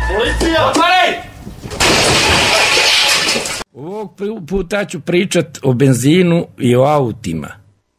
Policija! Otvaraj! Ovog puta ću pričat o benzinu i o autima.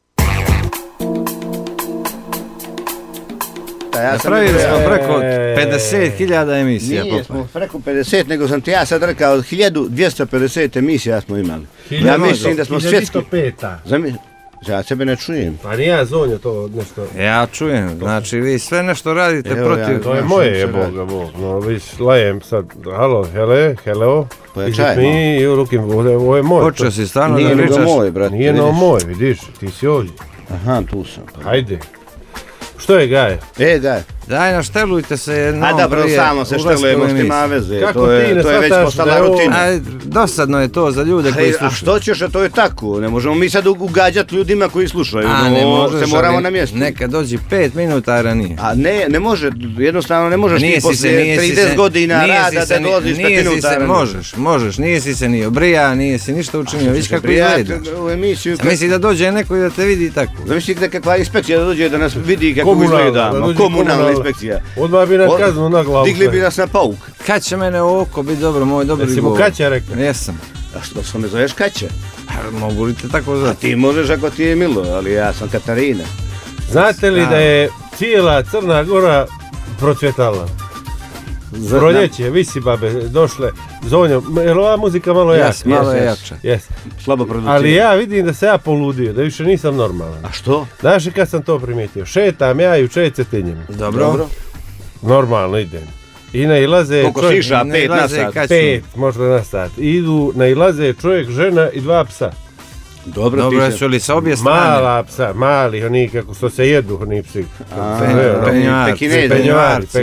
Napravili smo preko 50.000 emisija. Nije smo preko 50, nego sam ti ja sad rekao 1250 emisija smo imali. Ja mislim da smo svjetski... 1105. Ja sebe ne čujem. Pa nije Zonja to nešto... Ja čujem, znači vi sve nešto radite protiv... To je moje, jeboga, Bog. No, vi lajem sad, halo, hello. Pojačajmo. Mi, you looking, ovo je moj. Počeo si stvarno da Nije pričaš... nego moj, brate. Nije no moj, vidiš, ti si ovdje. Aha, tu sam. Hajde. Što je Gaje? Gaj. Daj, naštelujte se jednom A dobro, samo se štelujemo, što ima veze. Kako To je ti ne već shvataš postala da je ovo- rutina. Aj, dosadno je to za ljude koji A slušaju. što ćeš, a to je tako. Ne možemo mi sad ugađati ljudima koji slušaju. A, ne možeš, se moramo ali na mjestu. neka dođi 5 minuta ranije. A ne može, jednostavno ne možeš ti poslije 30 godina rada da dolaziš 5 minuta ranije. Možeš, nisi se ni obrija, nije si ništa učinio, vidiš kako izgledaš. U emisiju... Misli da dođe neko i da te vidi tako. Zamislite kakva inspekcija da dođe da nas vidi kako Komunalna, izgledamo. Komunalna inspekcija. Odmah bi nas kaznu na glavu. Digli bi nas na pauk. Kad će mene oko biti dobro, moj dobri Jesi mu govor. Kaća rekao? Jesam. A što me zoveš Kaća? A mogu li te tako A zvati? ti možeš ako ti je milo, ali ja sam Katarina. Znate li da je cijela Crna Gora procvjetala? Proljeće, visi babe, došle. Zonjo, je li ova muzika malo jača? Malo je jača. Jes. Slabo producirano. Ali ja vidim da se ja poludio, da više nisam normalan. A što? Znaš i kad sam to primijetio? Šetam ja i u Cetinjem. Dobro. Normalno idem. I nailaze Koliko čovjek... siša? 5 na sat. 5, možda na sat. Idu, nailaze čovjek, žena i 2 psa. Dobro, ti Su li sa obje strane? Mala psa, mali, oni kako što se jedu, oni psi. Penjoarci.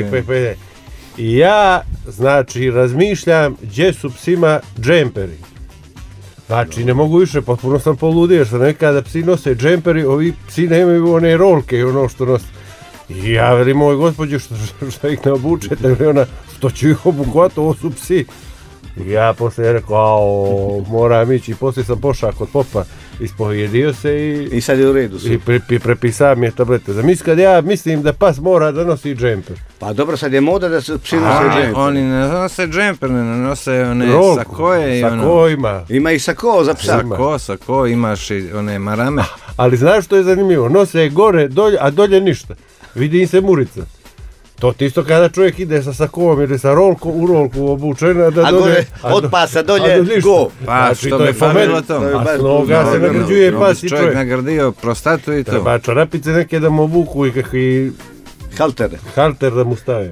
I ja, znači, razmišljam gdje su psima džemperi. Znači, ne mogu više, potpuno sam poludio, što nekada psi nose džemperi, ovi psi nemaju one rolke i ono što nose. I ja velim moj gospođe što ih ne obučete, ona, što ću ih obukovati, ovo su psi. I ja poslije rekao, moram ići, i poslije sam pošao kod popa, ispovijedio se I sad je u redu su. i prepisao mi je tablete. Zamisli kad ja mislim da pas mora da nosi džemper. Pa dobro, sad je moda da se psi nose džemper. Oni ne nose džemper, ne nose one Rolku, sakoje i ono... sako ima. Ima i sako za psa. Sako, imaš i one marame. Ali znaš što je zanimljivo? Nose gore, dolje, a dolje ništa. Vidi im se murica. To ti isto kada čovjek ide sa sakovom ili sa rolkom, u rolku obučena, da A gore, od pasa dolje, go. Pa Znači, što to je bi po meni- falilo tom. A s noga se nagrađuje pas i Čovjek čovjek. nagradio prostatu i to. Treba čarapice neke da mu obuku i kakvi Haltere. halter da mu stave.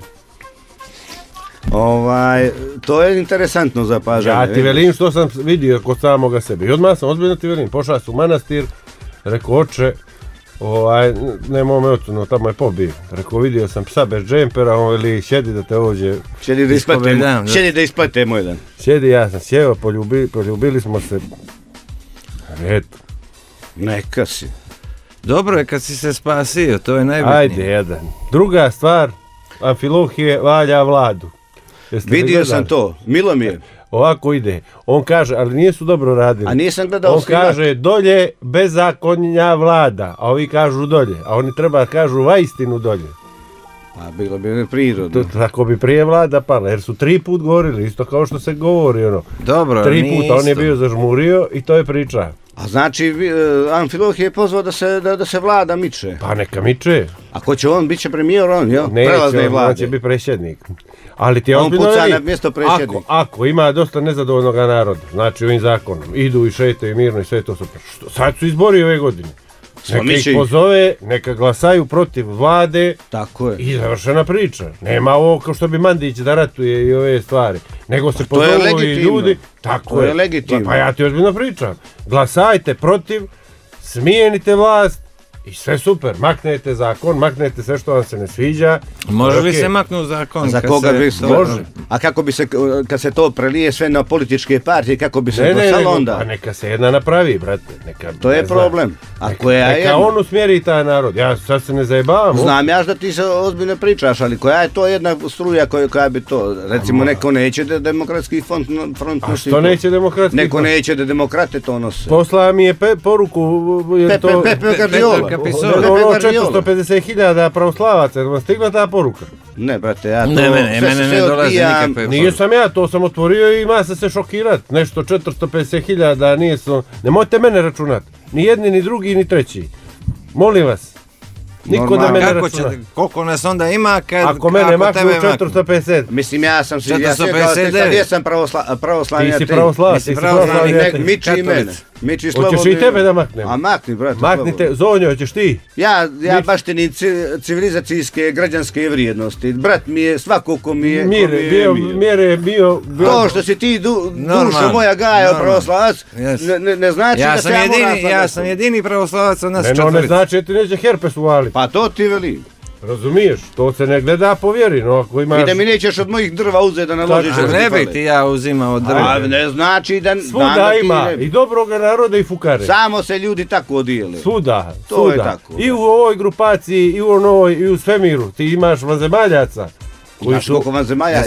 To je interesantno zapažanje. Ja ti velim što sam vidio kod samoga sebe. I odmah sam ozbiljno ti velim, pošao sam u manastir, rekao oče, nemoj me ocuno, tamo je pobio. Rekao, vidio sam psa bez džempera, on veli, sjedi da te ovdje... Sjedi da ispletemo jedan. Sjedi, ja sam sjeo, poljubili smo se. Eto. Neka si. Dobro je kad si se spasio, to je najbitnije. Ajde, jedan. Druga stvar, Amfilohije valja Vladu. Jeste li Vidio gledali? sam to, milo mi je. Ovako ide. On kaže, ali nisu dobro radili. A nisam gledao On snimak. kaže, dolje bezakonja vlada, a ovi kažu dolje. A oni treba kažu vaistinu dolje. A bilo bi prirodno. Tako bi prije vlada pala, jer su 3 put govorili, isto kao što se govori, ono. Dobro, 3 nije puta, on je isto. bio zažmurio i to je priča. A znači, Amfilohije je pozvao da se vlada miče. Pa neka miče. Ako će on, bit će premijer on, jel? Prelazne Neće, on vlade. će biti predsjednik. Ali ti je On ozbiljno puca veli, na mjesto predsjednika. Ako ima dosta nezadovoljnog naroda, znači ovim zakonom, idu i šetaju mirno i sve je to super. Sad su izbori ove godine. Neka ih pozove, neka glasaju protiv vlade. Tako je. I završena priča. Nema ovo kao što bi Mandić da ratuje i ove stvari. Nego se to je pozovu i legitimno. ljudi. Tako To je legitimno. Pa ja ti ozbiljno pričam. Glasajte protiv, smijenite vlast i sve super. Maknete zakon, maknete sve što vam se ne sviđa. Može li Ok. se maknuti zakon? Za kad koga se bi to- može. A kako bi se, kad se to prelije sve na političke partije, kako bi se Ne, glasalo onda? pa neka se jedna napravi, brate. Neka, To je ne znam. problem. Ako ja Neka jedna, on usmjeri taj narod. Ja sad se ne zajebavam. znam ja da ti se ozbiljno pričaš, ali koja je to jedna struja koja bi to, recimo neko neće da demokratski front A nosi što to. neće demokratski? Neko neće da demokrate to nose. Poslao mi je poruku, je to... Pepe Gardiola. Pepe Kapisova. Ono Gardiola. 450.000 pravoslavaca, je li vam stigla ta poruka? Ne, brate, ja to... Ne, mene ne dolazi odbijam. nikakve... Nisam ja, to sam otvorio i ima se šokirat. Nešto 450.000 nije su... Nemojte mene računat. Ni jedni, ni drugi, ni treći. Molim vas. Niko da mene računa. Koliko nas onda ima kad... Ako mene maknu 450. Mislim, ja sam 459. jesam pravoslavni. Ti si pravoslav, Miči i mene. Miči slobodno. Hoćeš i tebe da maknem? A makni, brate. Maknite, Zonjo, hoćeš ti? Ja baštinim civilizacijske građanske vrijednosti. Brat mi je, svako ko mi je... Mire je bio... To što si ti dušo moja gaja pravoslavac, ne znači da se ja moram... Ja sam jedini pravoslavac od nas četvorica. Ne znači da ti neće herpes uvaliti. Pa to ti velim. Razumiješ, to se ne gleda po vjeri, no ako imaš... I da mi nećeš od mojih drva uzeti da naložiš... A ne bi ti ja uzimao drva. A ne znači da... Svuda ima, i dobroga naroda i fukare. Samo se ljudi tako odijeli. Svuda, to je tako. I u ovoj grupaciji, i u onoj, i u svemiru. Ti imaš vanzemaljaca. Znaš koliko vanzemalja?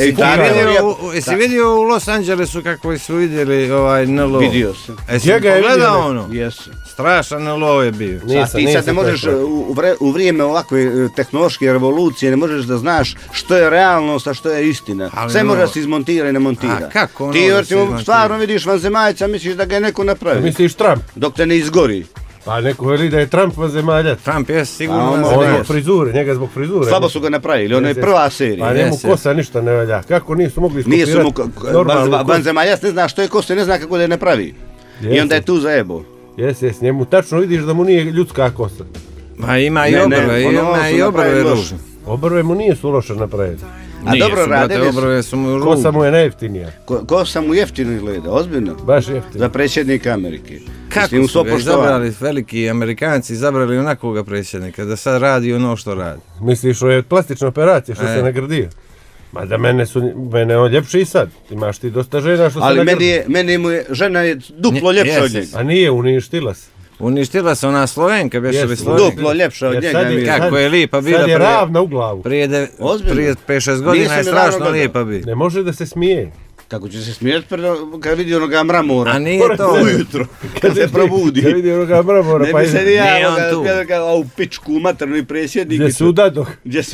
Jesi vidio u Los Angelesu kako su vidjeli NLO? Vidio sam. Jesi pogledao ono? Jesu. Strašan NLO je bio. Ti sad ne možeš u vrijeme ovakve tehnološke revolucije ne možeš da znaš što je realnost, a što je istina. Sve možeš se izmontira i ne montira. A kako? Ti stvarno vidiš vanzemaljca, misliš da ga je neko napravi. Misliš Trump? Dok te ne izgori. Pa neko veli da je Trump vanzemaljac. Trump je sigurno vanzemaljac. Zbog frizure, njega zbog frizure. Slabo su ga napravili, ono je prva serija. Pa njemu kosa ništa ne valja. Kako nisu mogli iskopirati normalnu kosu? Vanzemaljac ne zna što je kosa, ne zna kako da je napravi. I onda je tu zajebo. Jes, njemu tačno vidiš da mu nije ljudska kosa. Ma ima i obrve, ima i obrve ružne. Obrve mu nije su loše napraviti. A dobro radili su mu ružne. Kosa mu je najjeftinija. Kosa mu jeftino izgleda, ozbiljno. Baš jeftino. Za predsjednika Amerike. Kako su ga izabrali veliki Amerikanci, izabrali onakvoga predsjednika, da sad radi ono što radi. Misliš što je plastična operacija, što se nagradio? Ma da mene on ljepši i sad. Imaš ti dosta žena što se nagradio. Ali meni mu je, žena je duplo ljepša od njega. A nije, uništila se. Uništila se ona Slovenka, beše li Slovenka? Duplo ljepša od njega. Kako je lijepa bila. Sad je ravna u glavu. Prije 5-6 godina je strašno lijepa bila. Ne može da se smije. Kako će se smijeti kad vidi onoga mramora? A nije to. Ujutro, kad se probudi. Kad vidi onoga mramora, pa ne bi se nijao u pičku materni predsjednik. Gdje se udadoh.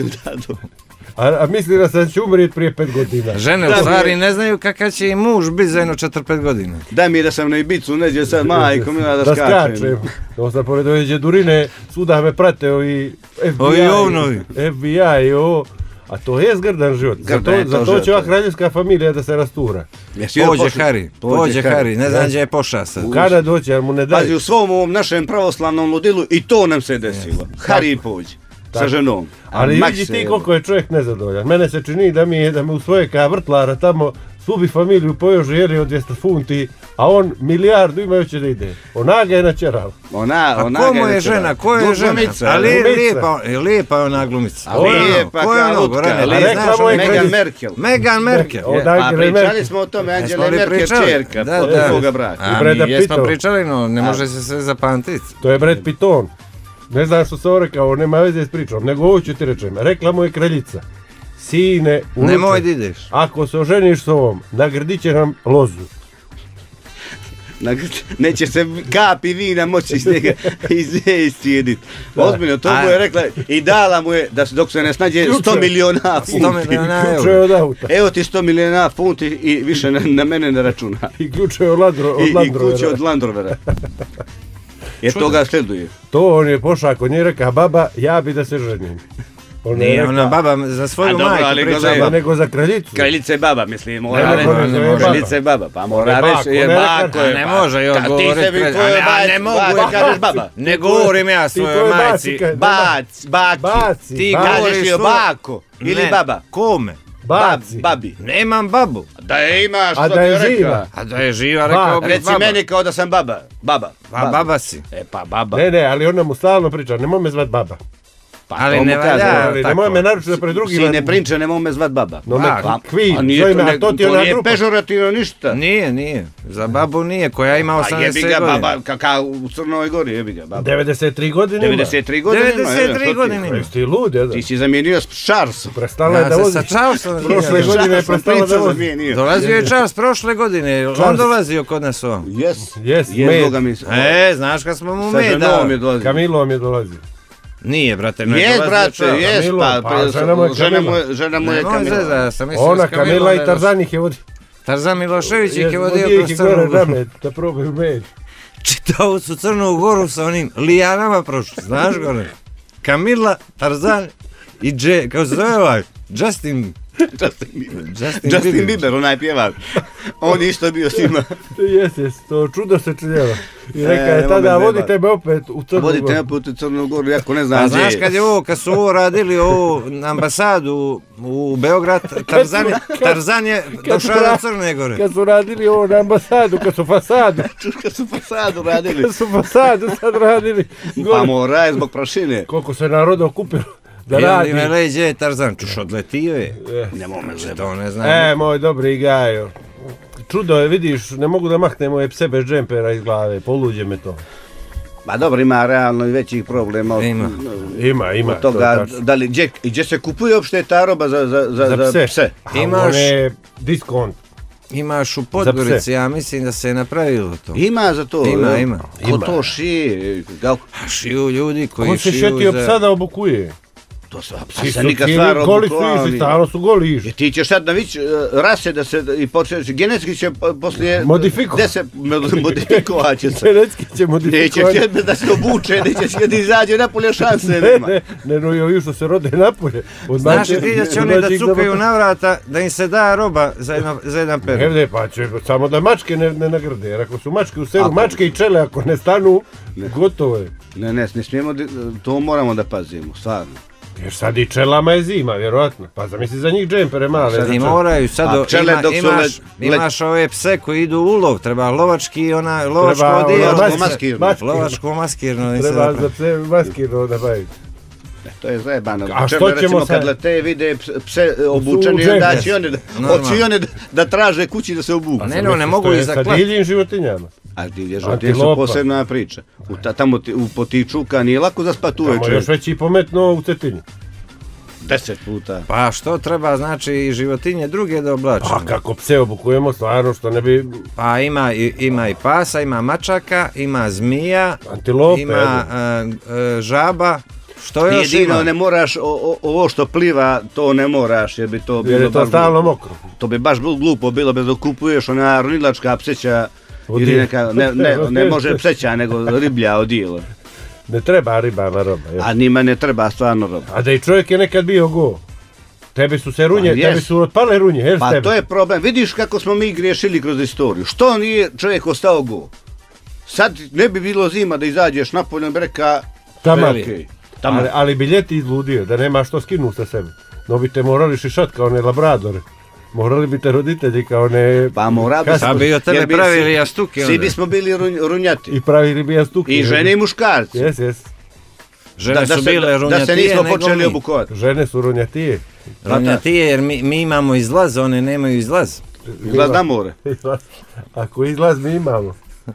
A misli da sam će umrijeti prije 5 godina. Žene u stvari ne znaju kakav će i muž biti za jedno 4-5 godina. Daj mi da sam na Ibicu, neđe sad majko mi da skačem. To sam pored ove Đedurine, svuda me prate ovi FBI i ovo. A to je zgrdan život. Zato će ova kraljevska familija da se rastura. Pođe Hari, ne znam gdje je pošao sad. U Kanadu doće, ali mu ne daju. Pazi, u svom ovom našem pravoslavnom ludilu i to nam se desilo. Hari pođe. Sa ženom. Ali vidi ti koliko je čovjek nezadovoljan. Mene se čini da mi u svoje vrtlara tamo subi familiju pojože jeli od 200 funti, a on milijardu imajući da ide. Ona ga je načeral. A komu je žena? Ko je žena? Ali lijepa je ona glumica. Lijepa kao lutka. Meghan Merkel. Meghan Merkel. A pričali smo o tome, Angela Merkel čerka od svoga braka. Jesmo pričali, no ne može se sve zapamtiti. To je Brad Pitton. Ne znam što sam rekao, nema veze s pričom, nego ovo ću ti rečem. Rekla mu je kraljica, sine, unuče, nemoj da ideš. Ako se oženiš s ovom, nagrdit će nam lozu. Neće se kapi vina moći iz njega iscijediti. Ozbiljno, to mu je rekla i dala mu je, da dok se ne snađe 100 miliona funti. 100 miliona eura. Evo ti 100 miliona funti i više na mene ne računa. I ključe od Landrovera. I ključe od Landrovera. Jer toga sleduje. To on je pošao kod nje, reka, baba, ja bi da se ženim. Nije ona baba za svoju majku priča, nego za kraljicu. Kraljica je baba, mislim, mora reći. Kraljica je baba, pa mora reći, jer bako je. Ne može joj govoriti. Ne mogu, kažeš baba. Ne govorim ja svojoj majci. Baki. Ti kažeš joj bako ili baba. Kome? Babi. Nemam babu. Da je imaš, što bi rekla. A da je živa, rekao bi baba. Reci meni kao da sam baba. Baba si. Pa baba. Ne, ali ona mu stalno priča, nemoj me zvat baba. Ali ne valja. Nemoj me naručiti pred drugima. Sine prinče, nemoj me zvat baba. No me kvin, zove me, a to ti je ona grupa. Nije pežorativno ništa. Nije. Za babu nije, koja ima 80 godina. A jebi ga baba, kao u Crnoj Gori, jebi ga baba. 93 godine ima. 93 godine ima. Jesi ti lud, jedan? Ti si zamijenio s Charlesom. Prestala je da vozi. Sa Charlesom. Prošle godine je prestala da vozi. Dolazio je Charles prošle godine. On dolazio kod nas on. Jes, med. Znaš kad smo mu med dali. Kamilom je dolazio. Nije, brate. Jes, brate, jes, žena mu je Kamila. Ona Kamila i Tarzan ih je vodio. Tarzan Milošević ih je vodio kroz Crnu Goru. Da probaju med. Čitao su Crnu Goru sa onim lijanama prošli, znaš gore? Kamila, Tarzan i kao se zove ovaj? Justin Bieber, onaj pjevač. On isto bio s njima. Jes, to čudo se činjelo. I reka je tada, vodite me opet u Crnu Goru. Vodite me opet u Crnu Goru, jako ne znam. A znaš kad su ovo radili ovu ambasadu u Beograd, Tarzan je došao do Crne Gore. Kad su radili ovo na ambasadu, kad su fasadu radili. Kad su fasadu sad radili. Pa mora je zbog prašine. Koliko se naroda okupilo. Da radi. Jel me leđe je Tarzan, čuš odletio je. Nemo me zeba. To ne znam. Moj dobri Gajo. Čudo je, vidiš, ne mogu da mahnem moje pse bez džempera iz glave, poluđe me to. Pa dobro, ima realno i većih problema. Ima. Od toga, gdje se kupuje uopšte ta roba za pse? Imaš diskont. Imaš u Podgorici, ja mislim da se je napravilo to. Ima za to? Ima. Ko to šije? Šiju ljudi koji šiju za... Ko se šetio psa da obukuje? To su psa nikad stvar obukovali. Stvarno su goli išli. Ti ćeš sad navići rase da se i početi, genetski će poslije... Modifikovat će se. Genetski će modifikovati. Nećeš jedne da se obuče, nećeš jedne izađe napolje, šanse nema. Ne, ovi što se rode napolje. Znaš ti da će oni da cupaju na vrata, da im se da roba za jedan period? Ne, pa će samo da mačke ne nagrde, jer ako su mačke u selu, mačke i čele ako ne stanu, gotovo je. Ne smijemo, to moramo da pazimo, stvarno. Jer sad i čelama je zima, vjerojatno. Pa zamisli za njih džempere male. Sad i moraju, sad imaš ove pse koji idu u lov, treba lovački, lovačko odijelo. Lovačko maskirno. Treba za pse maskirno da baviti. To je zajebano. A što ćemo sad? Kad lete vide pse obučeni, onda će oni da traže kući da se obuku. Ne mogu i zaklati. Sa divljim životinjama. A divlje životinje su posebna priča. Tamo po tih čuka nije lako zaspati uveče. Tamo još već i pometno u Cetinju. 10 puta. Pa što treba, znači, i životinje druge da oblačimo? A kako pse obukujemo, stvarno, što ne bi... Pa ima i pasa, ima mačaka, ima zmija, antilope, ima žaba. Što još ima? Jedino ne moraš, ovo što pliva, to ne moraš, jer bi to bilo... Jer je to stalno mokro. To bi baš glupo bilo, bez da kupuješ ona ronilačka pseća, ili neka, ne može pseća, nego riblja odijelo. Ne treba ribama roba. A njima ne treba stvarno roba. A da i čovjek je nekad bio go. Tebi su se runje, tebi su otpale runje. Pa to je problem. Vidiš kako smo mi griješili kroz istoriju. Što nije čovjek ostao go? Sad ne bi bilo zima da izađeš napolje breka. Ali bi ljeti izludio, da nema što skinu sa sebe. No bi te morali šišat kao one labradore. Morali bi te roditelji kao ne... Pa morali bi... Sad bi od tebe pravili jastuke. Svi bismo bili runjati. I pravili bi jastuke. I žene i muškarci. Jes. Žene su bile runjatije. Da se nismo počeli obukovati. Žene su runjatije. Runjatije jer mi imamo izlaz, one nemaju izlaz. Izlaz na more. Ako izlaz mi imamo.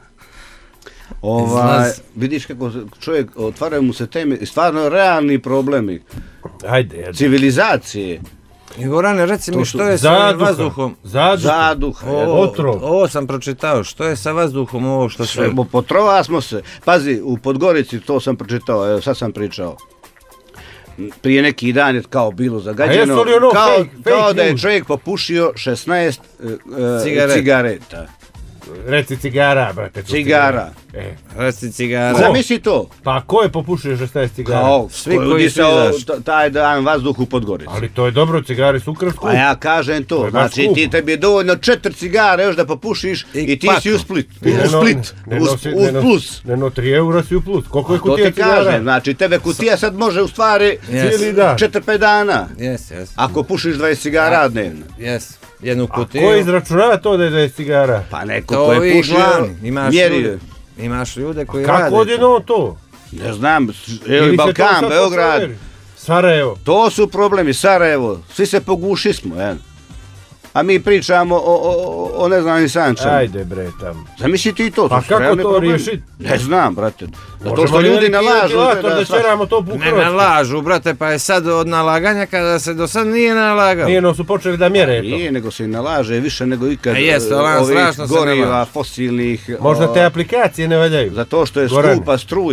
Vidiš kako čovjek, otvaraju mu se teme, stvarno realni problemi. Ajde. Civilizacije. Gorane, reci mi što je sa vazduhom? Zaduh. Otrov. Ovo sam pročitao, što je sa vazduhom ovo što se... Potrova smo se. Pazi, u Podgorici, to sam pročitao, evo sad sam pričao. Prije neki dan je kao bilo zagađeno. Kao da je čovjek popušio 16 cigareta. Reci cigara, brate. Cigara. Reci cigara. Zamisli to. Pa ko je popušio 16 cigara? Kao, svi koji su taj dan vazduh u Podgorici. Ali to je dobro, cigari su ukratko. A ja kažem to, znači tebi je dovoljno 4 cigare još da popušiš i ti si u Split. U plus. Neno 3 eura si u plus. Koliko je kutija cigara? To ti kažem, znači tebe kutija sad može u stvari 4-5 dana. Ako pušiš 20 cigara dnevno. Jednu kutiju. A ko izračunava to da je 20 cigara? Pa neko ko je pušio, mjerio. Imaš ljude koji rade. Kako odjedno to? Ne znam, Balkan, Beograd. Sarajevo. To su problemi, Sarajevo. Svi se poguši smo, a mi pričamo o ne znam ni sančanu. Ajde bre tamo. Zamisli ti to. Pa kako to riješiti? Ne znam, brate. To što ljudi nalažu. Ne nalažu, brate, pa je sad od nalaganja kada se do sad nije nalagalo. Nije, no su počeli da mjere to. Nije, nego se i nalaže više nego ikad ovih goriva, fosilnih. Možda te aplikacije ne valjaju. Zato što je skupa struja.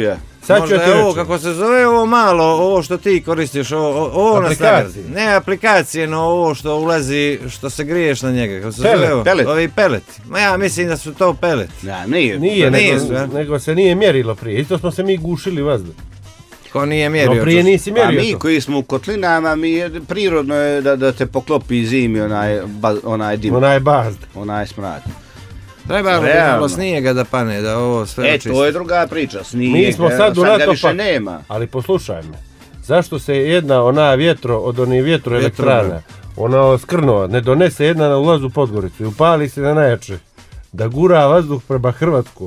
Možda je ovo, kako se zove ovo malo, ovo što ti koristiš, ovo nas nagrazi. Ne aplikacije, no ovo što ulazi, što se griješ na njega. Kako se zove ovo? Ovi peleti. Ma ja mislim da su to peleti. Ja, nije, nego se nije mjerilo prije. Isto smo se mi gušili vazduh. Ko nije mjerio? No prije nisi mjerio. A mi koji smo u kotlinama, prirodno je da te poklopi zimi onaj dim. Onaj bazd. Onaj smrad. Treba li malo snijega da pane, da ovo sve očisti? To je druga priča, snijega, mi smo sad ga više nema. Ali poslušaj me, zašto se jedna ona od onih vjetroelektrana, ona skrnova, ne donese jedna na ulazu u Podgoricu i upali se na najjače, da gura vazduh prema Hrvatskoj.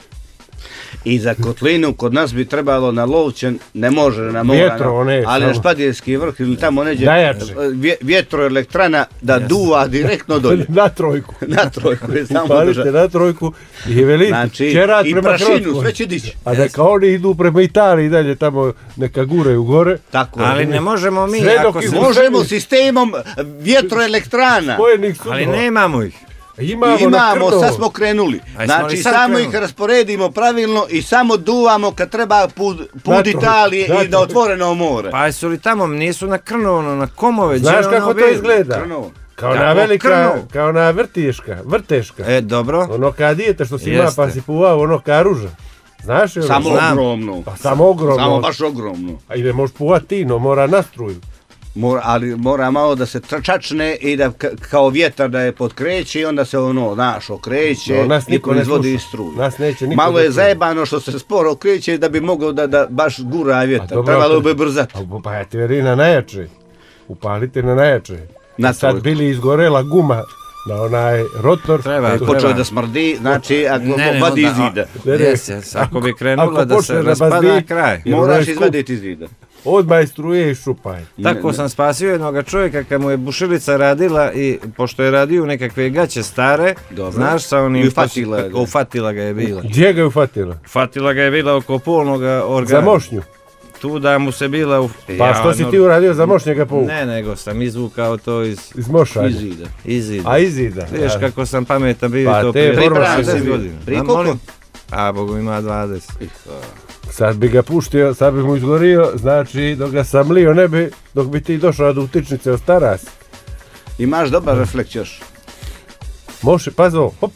I za kotlinu kod nas bi trebalo na Lovćen, ne može na mora, ali na Špadijski vrh ili tamo neđe vjetroelektrana da duva direktno dolje. Na trojku. Na trojku je samo upalite na trojku i velite, čerat prema Hrvatskoj. Sve će dići. A neka oni idu prema Italiji dalje tamo neka guraju gore. Tako, ali ne možemo mi. Možemo sistemom vjetroelektrana. Ali nemamo ih. Imamo, sad smo krenuli. Znači samo ih rasporedimo pravilno i samo duvamo kad treba put Italije i da otvoreno more. Pa su li tamo, nisu na Krnovo, na Komove? Znaš kako to izgleda? Kao na velika, kao na vrteška. Dobro. Ono kad idete što si ima pa si puvao, ono ka ruža. Znaš je ono? Samo ogromno. Pa samo ogromno. Samo baš ogromno. A i ne možeš puvati ti, no mora na struju. Ali mora malo da se čačne i da kao vjetar da je potkreće i onda se okreće i proizvodi struju. Malo je zajebano što se sporo okreće da bi mogao da baš gura vjetar. Trebalo bi brzati. Pa ja ti veri na najjače. Upalite na najjače. Sad bili izgorela guma na onaj rotor. Počeo da smrdi, znači ako vadi iz zida. Ako bi krenula da se raspada kraj. Moraš izvaditi iz zida. Odmah struje i šupaj. Tako sam spasio jednog čovjeka kad mu je bušilica radila i pošto je radio nekakve gaće stare, znaš sa onim ufatila ga je bila. Gdje ga je ufatila? Ufatila ga je bila oko polnog organa. Za mošnju? Tu da mu se bila... Pa što si ti uradio za mošnjega povuk? Ne, nego sam izvukao to iz mošanja. Iz zida. A iz zida? Vidiš kako sam pametan bio pa to prije 60 godina. Prije koliko? A Bogu ima 20. Sad bi ga puštio, sad bi mu izgorio, znači dok ga sam lio ne bi, dok bi ti došao do utičnice od Staras. Imaš dobar refleks još. Može, pazi ovo, hop.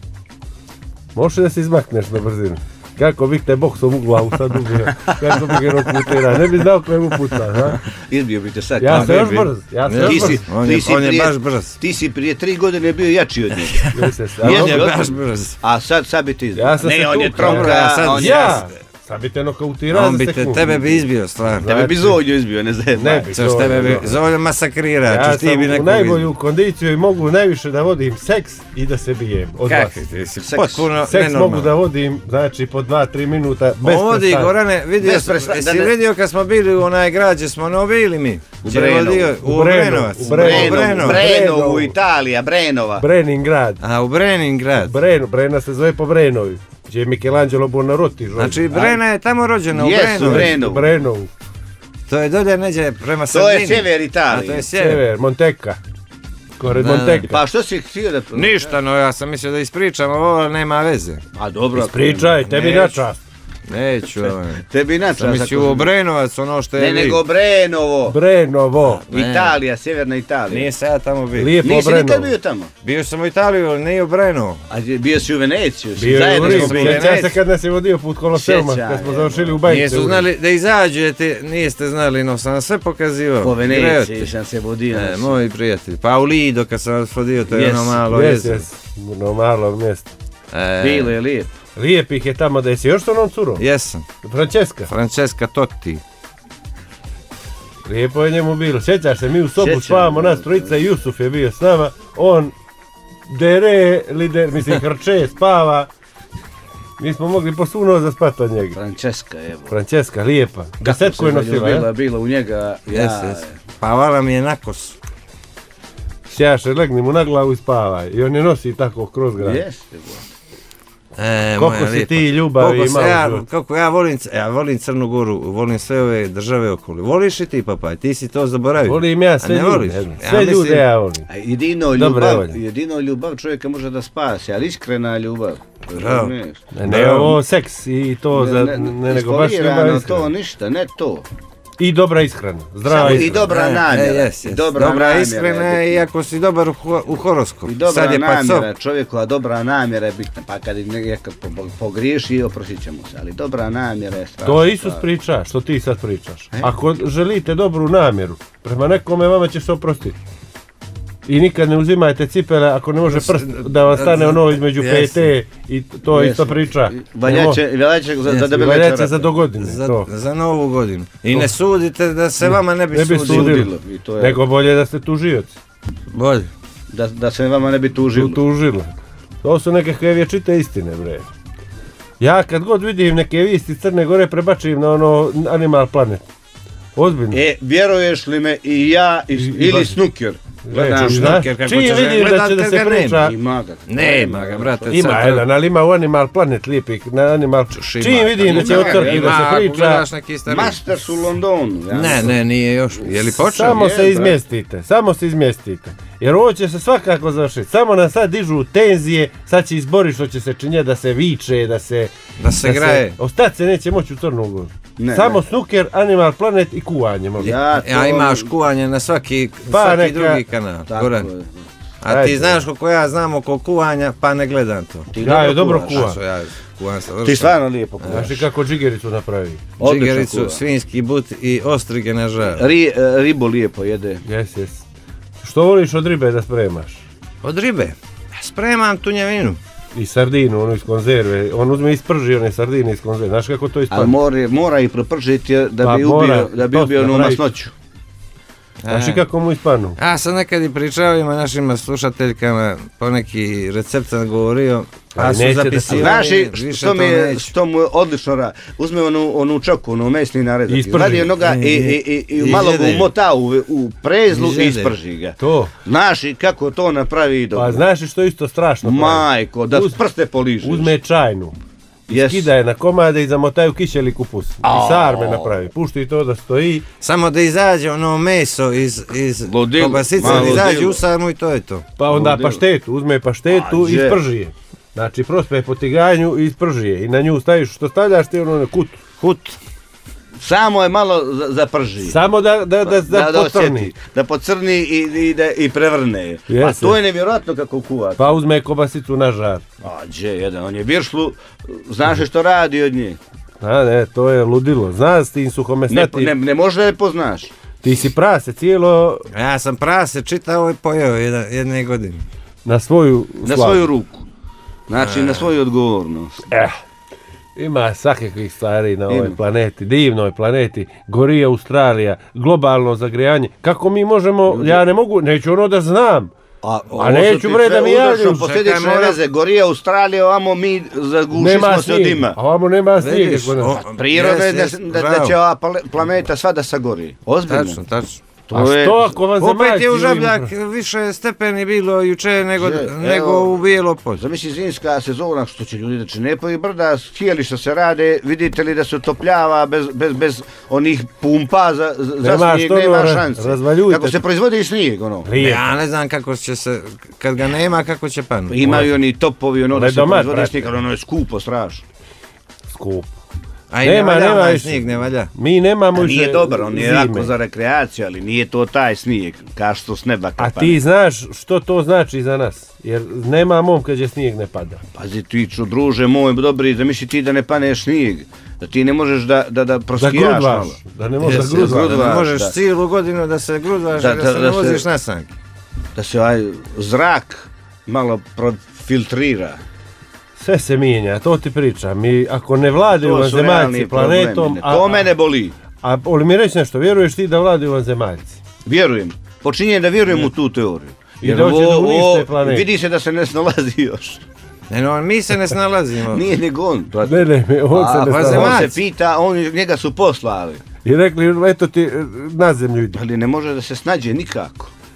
Može da se izmakneš na brzinu. Kako bih te boksom u glavu sad ubio, kako bih ga rokutira, ne bi znao koje mu puta, ha? Izbio bi te sad. Ja sam još brz, On je baš brz. Ti si prije 3 godine bio jači od njega. On je baš brz. A sad bi ti izbio. Ne, on je tronka, on je... Sad bi te nokautirao za sekundu. Tebe bi izbio, stvarno. Tebe bi Zonju izbio, ne znam. Ne bi Zonju masakrira. Ja sam u najbolju kondiciju i mogu najviše da vodim seks i da se bijem. Kako ti si potpuno seks mogu da vodim, znači po 2-3 minuta bez prestanja. Ovdje, Gorane, jesi vidio kad smo bili u onaj građe, smo bili mi? U Brenovac. Brenovu, Italija, Brenova. Breningrad. A, u Breningrad. Brena se zove po Brenovi. Gdje je Michelangelo Buonarroti. Znači Brena je tamo rođena u Brenovu. To je dolje neđe prema Sardini. To je sjever Italije. To je sjever. Montecca. Kored Montecca. Pa što si htio da... Ništa, no ja sam mislio da ispričam, ovo nema veze. A dobro. Ispričaj, tebi na čast. Neću, tebi na čast. Sam mislio u Brenovac, ono što je... Ne, nego Brenovo. Brenovo. Italija, sjeverna Italija. Nije se ja tamo bio. Lijepo Nisi nikad bio tamo? Bio sam u Italiju, ali nije u Brenovu. A bio si u Veneciju? Bio je u Rimu. Sjećam se kad nas je vodio put Koloseuma, kad smo završili u Bajice. Nisu znali da izađujete, niste znali, no sam sve pokazivao. Po Veneciji sam se vodio. Moji prijatelji. Pa u Lido kad sam vas vodio, to je ono malo jezero. Ono malo mjesto. Bilo je lijepo. Lijepih je tamo da jesi još s onom curom? Jesam. Francesca Totti. Lijepo je njemu bilo. Sjećaš se, mi u sobu spavamo, nas trojica i Jusuf je bio s nama. On hrče, spava. Mi smo mogli po svu noć spati od njega. Francesca, lijepa. Gasetku je nosila, bila u njega. Spavala mi je na kosu. Sjaše, legni mu na glavu i spavaj. I on je nosi tako kroz grad. Jeste, Koliko si ti ljubavi imao? Kako ja volim Crnu Goru, volim sve ove države okolo. Voliš i ti, papaj? Ti si to zaboravio. Volim ja sve ljude. Sve ljude ja volim. Jedino ljubav čovjeka može da spasi, ali iskrena ljubav. Ne ovo seks i to nego baš ljubav iskrena. To ništa, ne to. I dobra ishrana, zdrava ishrana. I dobra namjera. Dobra ishrana i ako si dobar u horoskopu. I dobra namjera, čovjekova dobra namjera je bitna, pa kad nekad pogriješi, oprostit ćemo se, ali dobra namjera je strašna. To je Isus priča, što ti sad pričaš. Ako želite dobru namjeru, prema nekome vama će se oprostiti. I nikad ne uzimajte cipele ako ne može prst da vam stane ono između pete i to je isto priča. Valjaće za dogodine. Za novu godinu. I ne sudite da se vama ne bi sudilo. Nego bolje da ste tužioci. Bolje. Da se vama ne bi tužilo. To su nekakve vječite istine, bre. Ja kad god vidim neke vijesti Crne Gore prebačim na ono Animal Planet. Ozbiljno. Vjeruješ li me i ja ili Snooker? Čim vidim da će da se priča. Nema ga, brate. Ima jedan, ali ima u Animal Planet lijepik. Čim vidim da će otvrti da se priča. Masters u Londonu. Ne, nije još. Je li počeo? Samo se izmjestite. Jer ovo će se svakako završiti. Samo nam sad dižu tenzije, sad će izbori što će se činjeti da se viče, da se graje. Ostati se neće moći u Crnu Goru. Samo Snooker, Animal Planet i kuvanje. Ja imaš kuvanje na svaki drugi kanal. A ti znaš koliko ja znam oko kuvanja, pa ne gledam to. Ja je dobro kuvam. Ti stvarno lijepo kuvaš. Znaš kako džigericu napravi? Džigericu, svinjski but i ostrige na žar. Ribu lijepo jede. Jes. Što voliš od ribe da spremaš? Od ribe? Spremam tunjevinu. I sardinu, ono iz konzerve. On uzme i sprži one sardine iz konzerve. Znaš kako to ispadne? Ali mora i propržiti da bi ubio onu masnoću. Znaš i kako mu ispadnu? Ja sam nekad i pričao ima našima slušateljkama, poneki recept sam govorio, a su zapisivali, što mu odlično radi. Uzme onu čoku, onu mesni naredak, radi onoga i malo ga umota u prezlu i isprži ga. Znaš i kako to napravi dobro. Pa znaš i što je isto strašno? Majko, da prste poližeš. Uzme čajnu. Skida je na komade i zamotaju kišeli kupus. I sarme napravi. Pušti to da stoji. Samo da izađe ono meso iz kobasice, da izađe u sarmu i to je to. Pa onda paštetu. Uzme paštetu i isprži je. Znači prospe po tiganju i isprži je. I na nju staviš što stavljaš ti ono kut. Samo je malo zaprži. Samo da pocrni. Da pocrni i prevrne. A to je nevjerojatno kako kuva. Pa uzme kobasicu na žar. On je viršlu, znaš što radi od nje. Ne, to je ludilo. Znaš ti suhomesnati. Ne možda je poznaš. Ti si prase cijelo... Ja sam prase čitao i pojeo jedne godine. Na svoju ruku. Znači na svoju odgovornost. Ima svakakvih stvari na ovoj planeti, divnoj planeti, gori Australija, globalno zagrijanje. Kako mi možemo, ja ne mogu, neću ono da znam. A neću bre da mi javljaju. Posljedične veze, gori Australija, ovamo mi zagušimo se od ima. Ovamo nema snijega. Priroda je da će ova planeta sva da sagori. Ozbiljno. Tačno. A što ako vam zemaljci... Opet je u Žabljak više stepeni bilo juče nego u Bijelo polje. Zamisli zimska sezona, što će ljudi da čenepovi brda, skijeli što se rade, vidite li da se otopljava bez onih pumpa za snijeg, nema šanse. Kako se proizvodi snijeg, ono. Ja ne znam kako će se, kad ga nema, kako će panuti. Imaju oni topovi, ono da se proizvodi snijeg, ali ono je skupo, strašno. Skupo. A i nema snijeg, ne valja. Mi nemamo više zime. Nije dobar, on je lako za rekreaciju, ali nije to taj snijeg, kao što s neba kapane. A ti znaš što to znači za nas, jer nema mom kad je snijeg ne pada. Pazi ti čo, druže moj, dobri, zamisli ti da ne paneš snijeg, da ti ne možeš da proskijaš malo. Da ne možeš da grudvaš. Da ne možeš cijelu godinu da se grudvaš i da se ne voziš na sanke. Da se zrak malo profiltrira. Sve se mijenja, to ti pričam. Mi, ako ne vladaju vanzemaljci planetom... To mene boli. A mi reći nešto, vjeruješ ti da vladaju vanzemaljci? Vjerujem. Počinjem da vjerujem u tu teoriju. I dođe da unište planet. Vidi se da se ne snalazi još. Mi se ne snalazimo. Nije nego on. On se ne snalazi. On se pita, njega su poslali. I rekli, eto ti na zemlju ide. Ali ne može da se snađe nikako.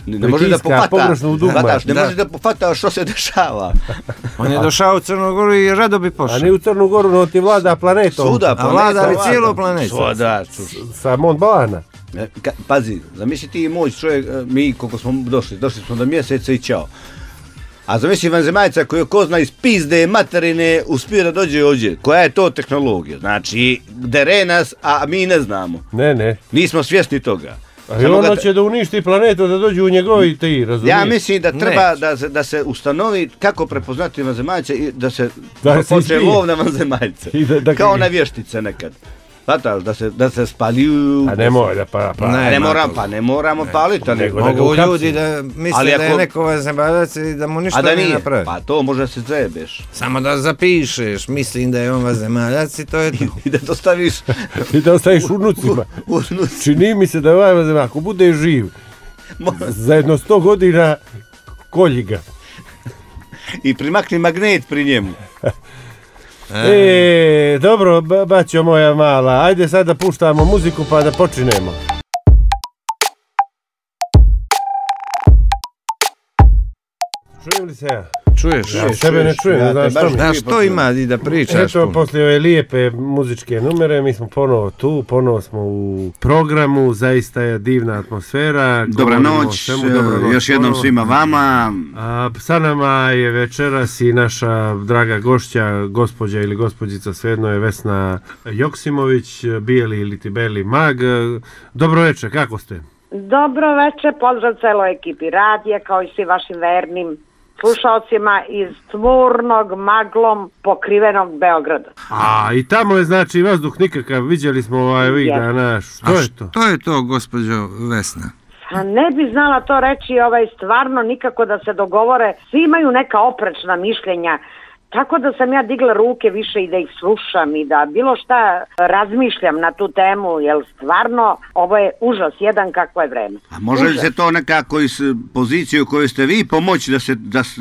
Ne može da pofata, ne može da pofata što se dešava. On je došao u Crnu Goru i rado bi pošao. A ne u Crnu Goru, no ti vlada planetom. Svuda, a vlada li cijelo planetu? Svuda. Sa Mont Balana. Pazi, zamisli ti i moj čovjek, mi koliko smo došli smo do mjeseca i čao. A zamisli vanzemaljca koji ko zna iz pizde materine uspio da dođe ovdje. Koja je to tehnologija? Znači, dere nas, a mi ne znamo. Ne. Nismo svjesni toga. A i ono će da uništi planetu, da dođu u njegovi ti, razumiješ? Ja mislim da treba da se ustanovi kako prepoznati vanzemaljce i da se počne lov na vanzemaljce. Kao na vještice nekad. Znate, da se spaljuju... A ne mora da ne moramo paliti. Mogu ljudi da misle da je neko vanzemaljac i da mu ništa ne napravi. Pa to može se zajebeš. Samo da zapišeš, mislim da je on vanzemaljac i to je to. I da to staviš... I da ostaviš unucima. Čini mi se da je ovaj vanzemaljac, ako bude živ, za jedno 100 godina kolji ga. I primakni magnet pri njemu. Dobro, baćo moja mala, ajde sad da puštamo muziku pa da počinemo. Čujem li se ja? Čuješ? Ja sebe ne čujem, ne znam što mi. Da, što ima i da pričaš? Eto, poslije ove lijepe muzičke numere, mi smo ponovo tu, ponovo smo u programu, zaista je divna atmosfera. Dobra noć, još jednom svima vama. Sa nama je večeras i naša draga gošća, gospođa ili gospođica, svejedno je Vesna Joksimović, bijeli ili ti beli mag. Dobro večer, kako ste? Dobro večer, pozdrav celoj ekipi radija, kao i svi vašim vernim slušalcima iz tmurnog, maglom pokrivenog Beograda. I tamo je znači vazduh nikakav, vidjeli smo ovih dana. Što je to? Što je to, gospođo Vesna? A ne bi znala to reći, stvarno nikako da se dogovore, svi imaju neka oprečna mišljenja. Tako da sam ja digla ruke više i da ih slušam i da bilo šta razmišljam na tu temu, jer stvarno ovo je užas jedan kakvo je vreme. A može li se to nekako iz pozicije u kojoj ste vi pomoći da se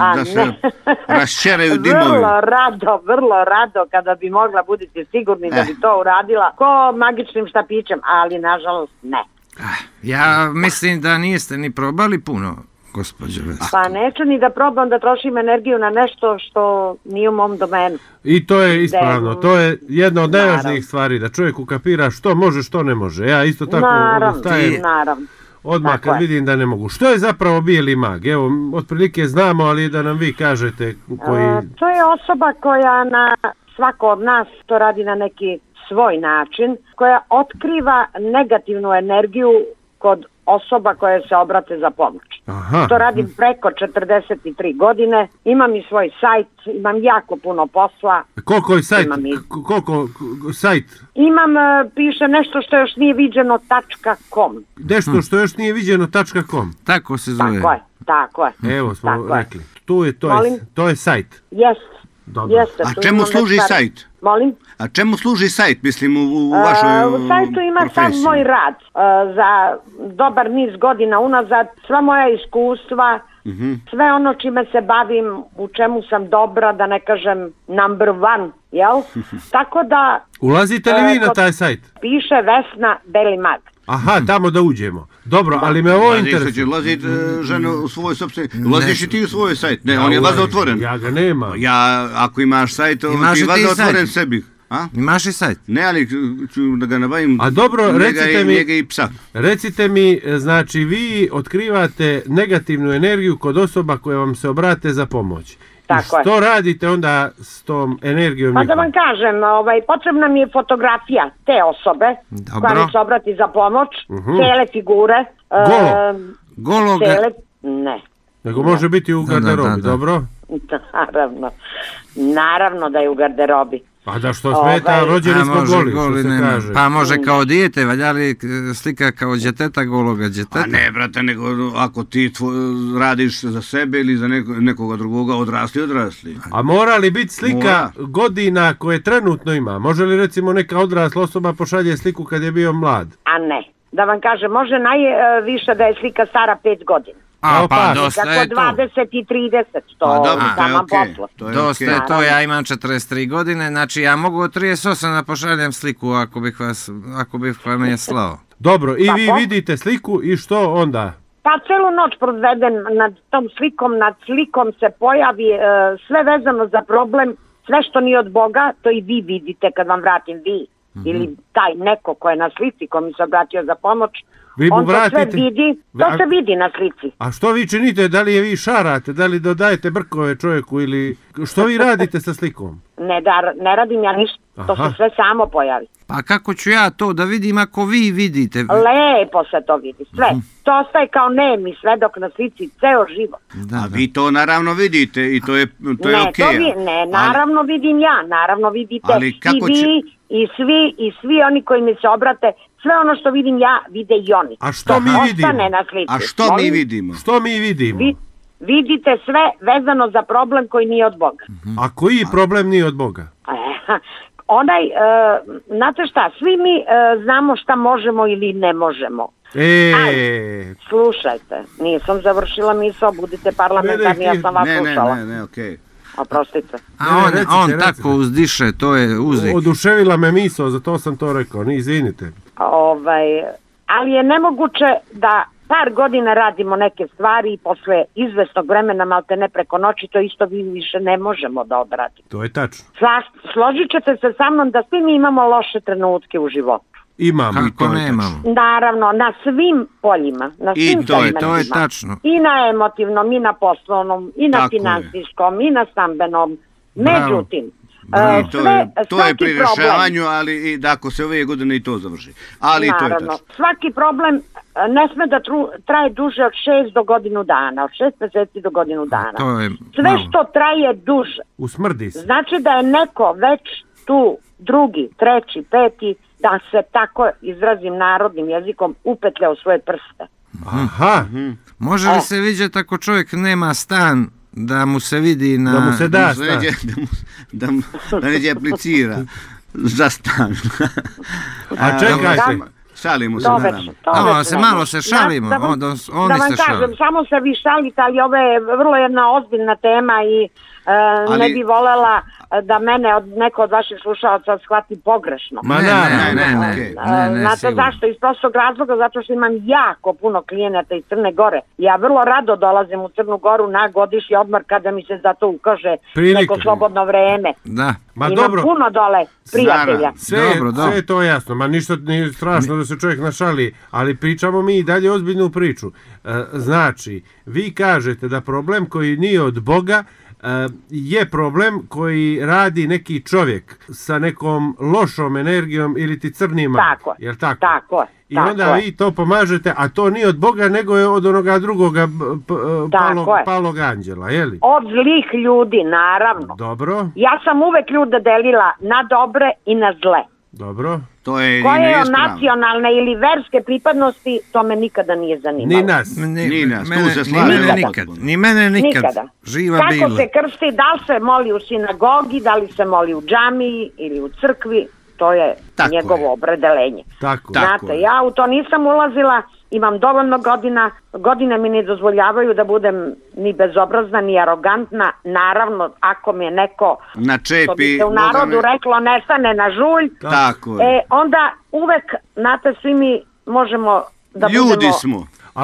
raščeraju dimovi? Vrlo rado kada bi mogla, budite sigurni da bi to uradila ko magičnim štapićem, ali nažalost ne. Ja mislim da niste ni probali puno, gospođo Vesna. Pa neću ni da probam da trošim energiju na nešto što nije u mom domenu. I to je ispravno, to je jedna od najvažnijih stvari, da čovjek ukapira što može, što ne može. Ja isto tako odustajem odmah kad vidim da ne mogu. Što je zapravo bijeli mag? Evo, otprilike znamo, ali da nam vi kažete koji... To je osoba koja svako od nas to radi na neki svoj način, koja otkriva negativnu energiju kod osoba koje se obrate za pomoć. To radim preko 43 godine, imam i svoj sajt, imam jako puno posla. Koliko je sajt? Koliko sajt? Imam, piše nešto što još nije viđeno .com. Nešto što još nije viđeno .com. Tako se zove. Tako je. Evo smo rekli. To je sajt. Jeste. A čemu služi sajt? Molim? A čemu služi sajt, mislim, u vašoj u sajtu ima profesiji? sam moj rad. Za dobar niz godina unazad, sva moja iskustva, sve ono čime se bavim, u čemu sam dobra, da ne kažem number one, jel? Tako da... Ulazite li vi na taj sajt? Piše Vesna Beli mag. Aha, tamo da uđemo. Dobro, ali me ovo interesuje. Ulazit žena u svoj sopstveni... Ulaziš i ti u svoj sajt? Ne, on je vazda otvoren. Ja ga nemam. Ako imaš sajt, ti vazda otvoren sebi. Imaš i sajt? Ne, ali ću da ga nabavim. A dobro, njega i psa. Recite mi, znači vi otkrivate negativnu energiju kod osoba koje vam se obrate za pomoć. Tako što radite onda s tom energijom? Pa da vam kažem, potrebna mi je fotografija te osobe koja mi se obrati za pomoć, cele figure. Golo? Ne. Nego može biti u garderobi, dobro? Naravno da je u garderobi. Pa da što smeta, rođeni smo goli, što se kaže. Pa može kao dijete, valja li slika kao djeteta, gologa djeteta? A ne, brate, nego ako ti radiš za sebe ili za nekoga drugoga, odrasli. A mora li biti slika godina koje trenutno ima? Može li recimo neka odrasla osoba pošalje sliku kad je bio mlad? A ne, da vam kažem, može najviše da je slika stara 5 godina. Pa dosta je to. 20 i 30, to sama posla. Dosta je to, ja imam 43 godine, znači ja mogu od 38 da pošaljem sliku ako bih vam je slao. Dobro, i vi vidite sliku i što onda? Pa celu noć provedem nad tom slikom, nad slikom se pojavi sve vezano za problem, sve što nije od Boga, to i vi vidite kad vam vratim vi. Ili taj neko ko je na slici, ko mi se obratio za pomoć, on to sve vidi, to se vidi na slici. A što vi činite, da li je vi šarate, da li dodajete brkove čovjeku ili što vi radite sa slikom? Ne radim ja ništa, to se sve samo pojavi. Pa kako ću ja to da vidim ako vi vidite? Lepo se to vidi, sve. To ostaje kao nemi svedok na slici, ceo život. A vi to naravno vidite i to je okej. Ne, naravno vidim ja, naravno vidite i vi i svi oni koji mi se obrate, sve ono što vidim ja, vide i oni. A što mi vidimo? Na slici. A što mi vidimo? Što mi vidimo? Vidite sve vezano za problem koji nije od Boga. A koji problem nije od Boga? Znate šta, svi mi znamo šta možemo ili ne možemo. Slušajte, nisam završila misao, budite parlamentarni, ja sam vas slušala. Ne, okej. Oprostite. A on tako uzdiše, to je uzdik. Oduševila me misao, zato sam to rekao, izvinite. Ali je nemoguće da par godina radimo neke stvari i posle izvesnog vremena, malte ne preko noći, to isto više ne možemo da odradimo. To je tačno. Složit ćete se sa mnom da svi mi imamo loše trenutke u životu. Imamo i to nemamo. Naravno, na svim poljima, na svim segmentima. To je tačno. I na emotivnom, i na poslovnom, i na finansijskom, i na stambenom. Međutim, to je pri rešavanju, ali i da ako se ove godine i to završi. Ali to je tačno. Svaki problem ne sme da traje duže od 6 do godinu dana, od 6 meseci do godinu dana. Sve što traje duže, usmrdi se. Znači da je neko već tu drugi, treći, peti, da se tako izrazim narodnim jezikom, upetljao svoje prste. Aha. Može li se vidjeti ako čovjek nema stan, da mu se vidi da mu se da stan? Da neđe aplicira za stan. A čekajte. Šalimo se naravno. Malo se šalimo. Da vam kažem, samo se vi šalite, ali ovo je vrlo jedna ozbiljna tema i ne bi volela da mene neko od vaših slušalaca shvati pogrešno. Ne. Znate zašto? Iz prostog razloga, zato što imam jako puno klijenata iz Crne Gore. Ja vrlo rado dolazim u Crnu Goru na godišnji odmor kada mi se za to ukaže neko slobodno vreme. Da. Imam puno dole prijatelja. Sve je to jasno, ništa nije strašno da se čovjek našali, ali pričamo mi i dalje ozbiljnu priču. Znači, vi kažete da problem koji nije od Boga je problem koji radi neki čovjek sa nekom lošom energijom ili ti crnim magom. Jel tako? Tako je. I onda vi to pomažete, a to nije od Boga, nego je od onoga drugoga palog anđela, je li? Od zlih ljudi, naravno. Dobro. Ja sam uvek ljude delila na dobre i na zle. Dobro. Koje nacionalne ili verske pripadnosti, to me nikada nije zanimalo. Ni nas. Tu se slažem. Ni mene nikad. Živa bila. Kako se krsti, da li se moli u sinagogi, da li se moli u džamiji ili u crkvi, to je njegovo opredelenje. Znate, ja u to nisam ulazila, imam dovoljno godina, godine mi ne dozvoljavaju da budem ni bezobrazna, ni arogantna. Naravno, ako mi je neko, što bi se u narodu reklo, ne stane na žulj, onda uvek, znate, svi mi možemo da budemo ljudi smo. A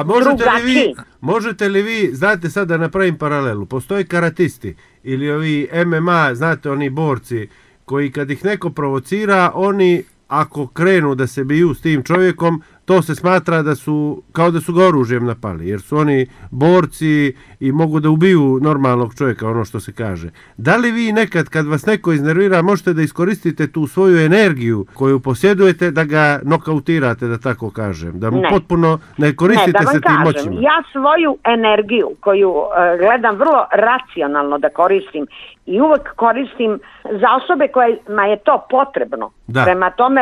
možete li vi, znate sad da napravim paralelu, postoje karatisti ili ovi MMA, znate, oni borci koji kad ih neko provocira, oni ako krenu da se biju s tim čovjekom, to se smatra da su, kao da su ga oružjem napali, jer su oni borci i mogu da ubiju normalnog čovjeka, ono što se kaže. Da li vi nekad, kad vas neko iznervira, možete da iskoristite tu svoju energiju koju posjedujete, da ga nokautirate, da tako kažem, da mu potpuno ne koristite se tim moćima? Ja svoju energiju koju gledam vrlo racionalno da koristim i uvek koristim za osobe kojima je to potrebno. Prema tome,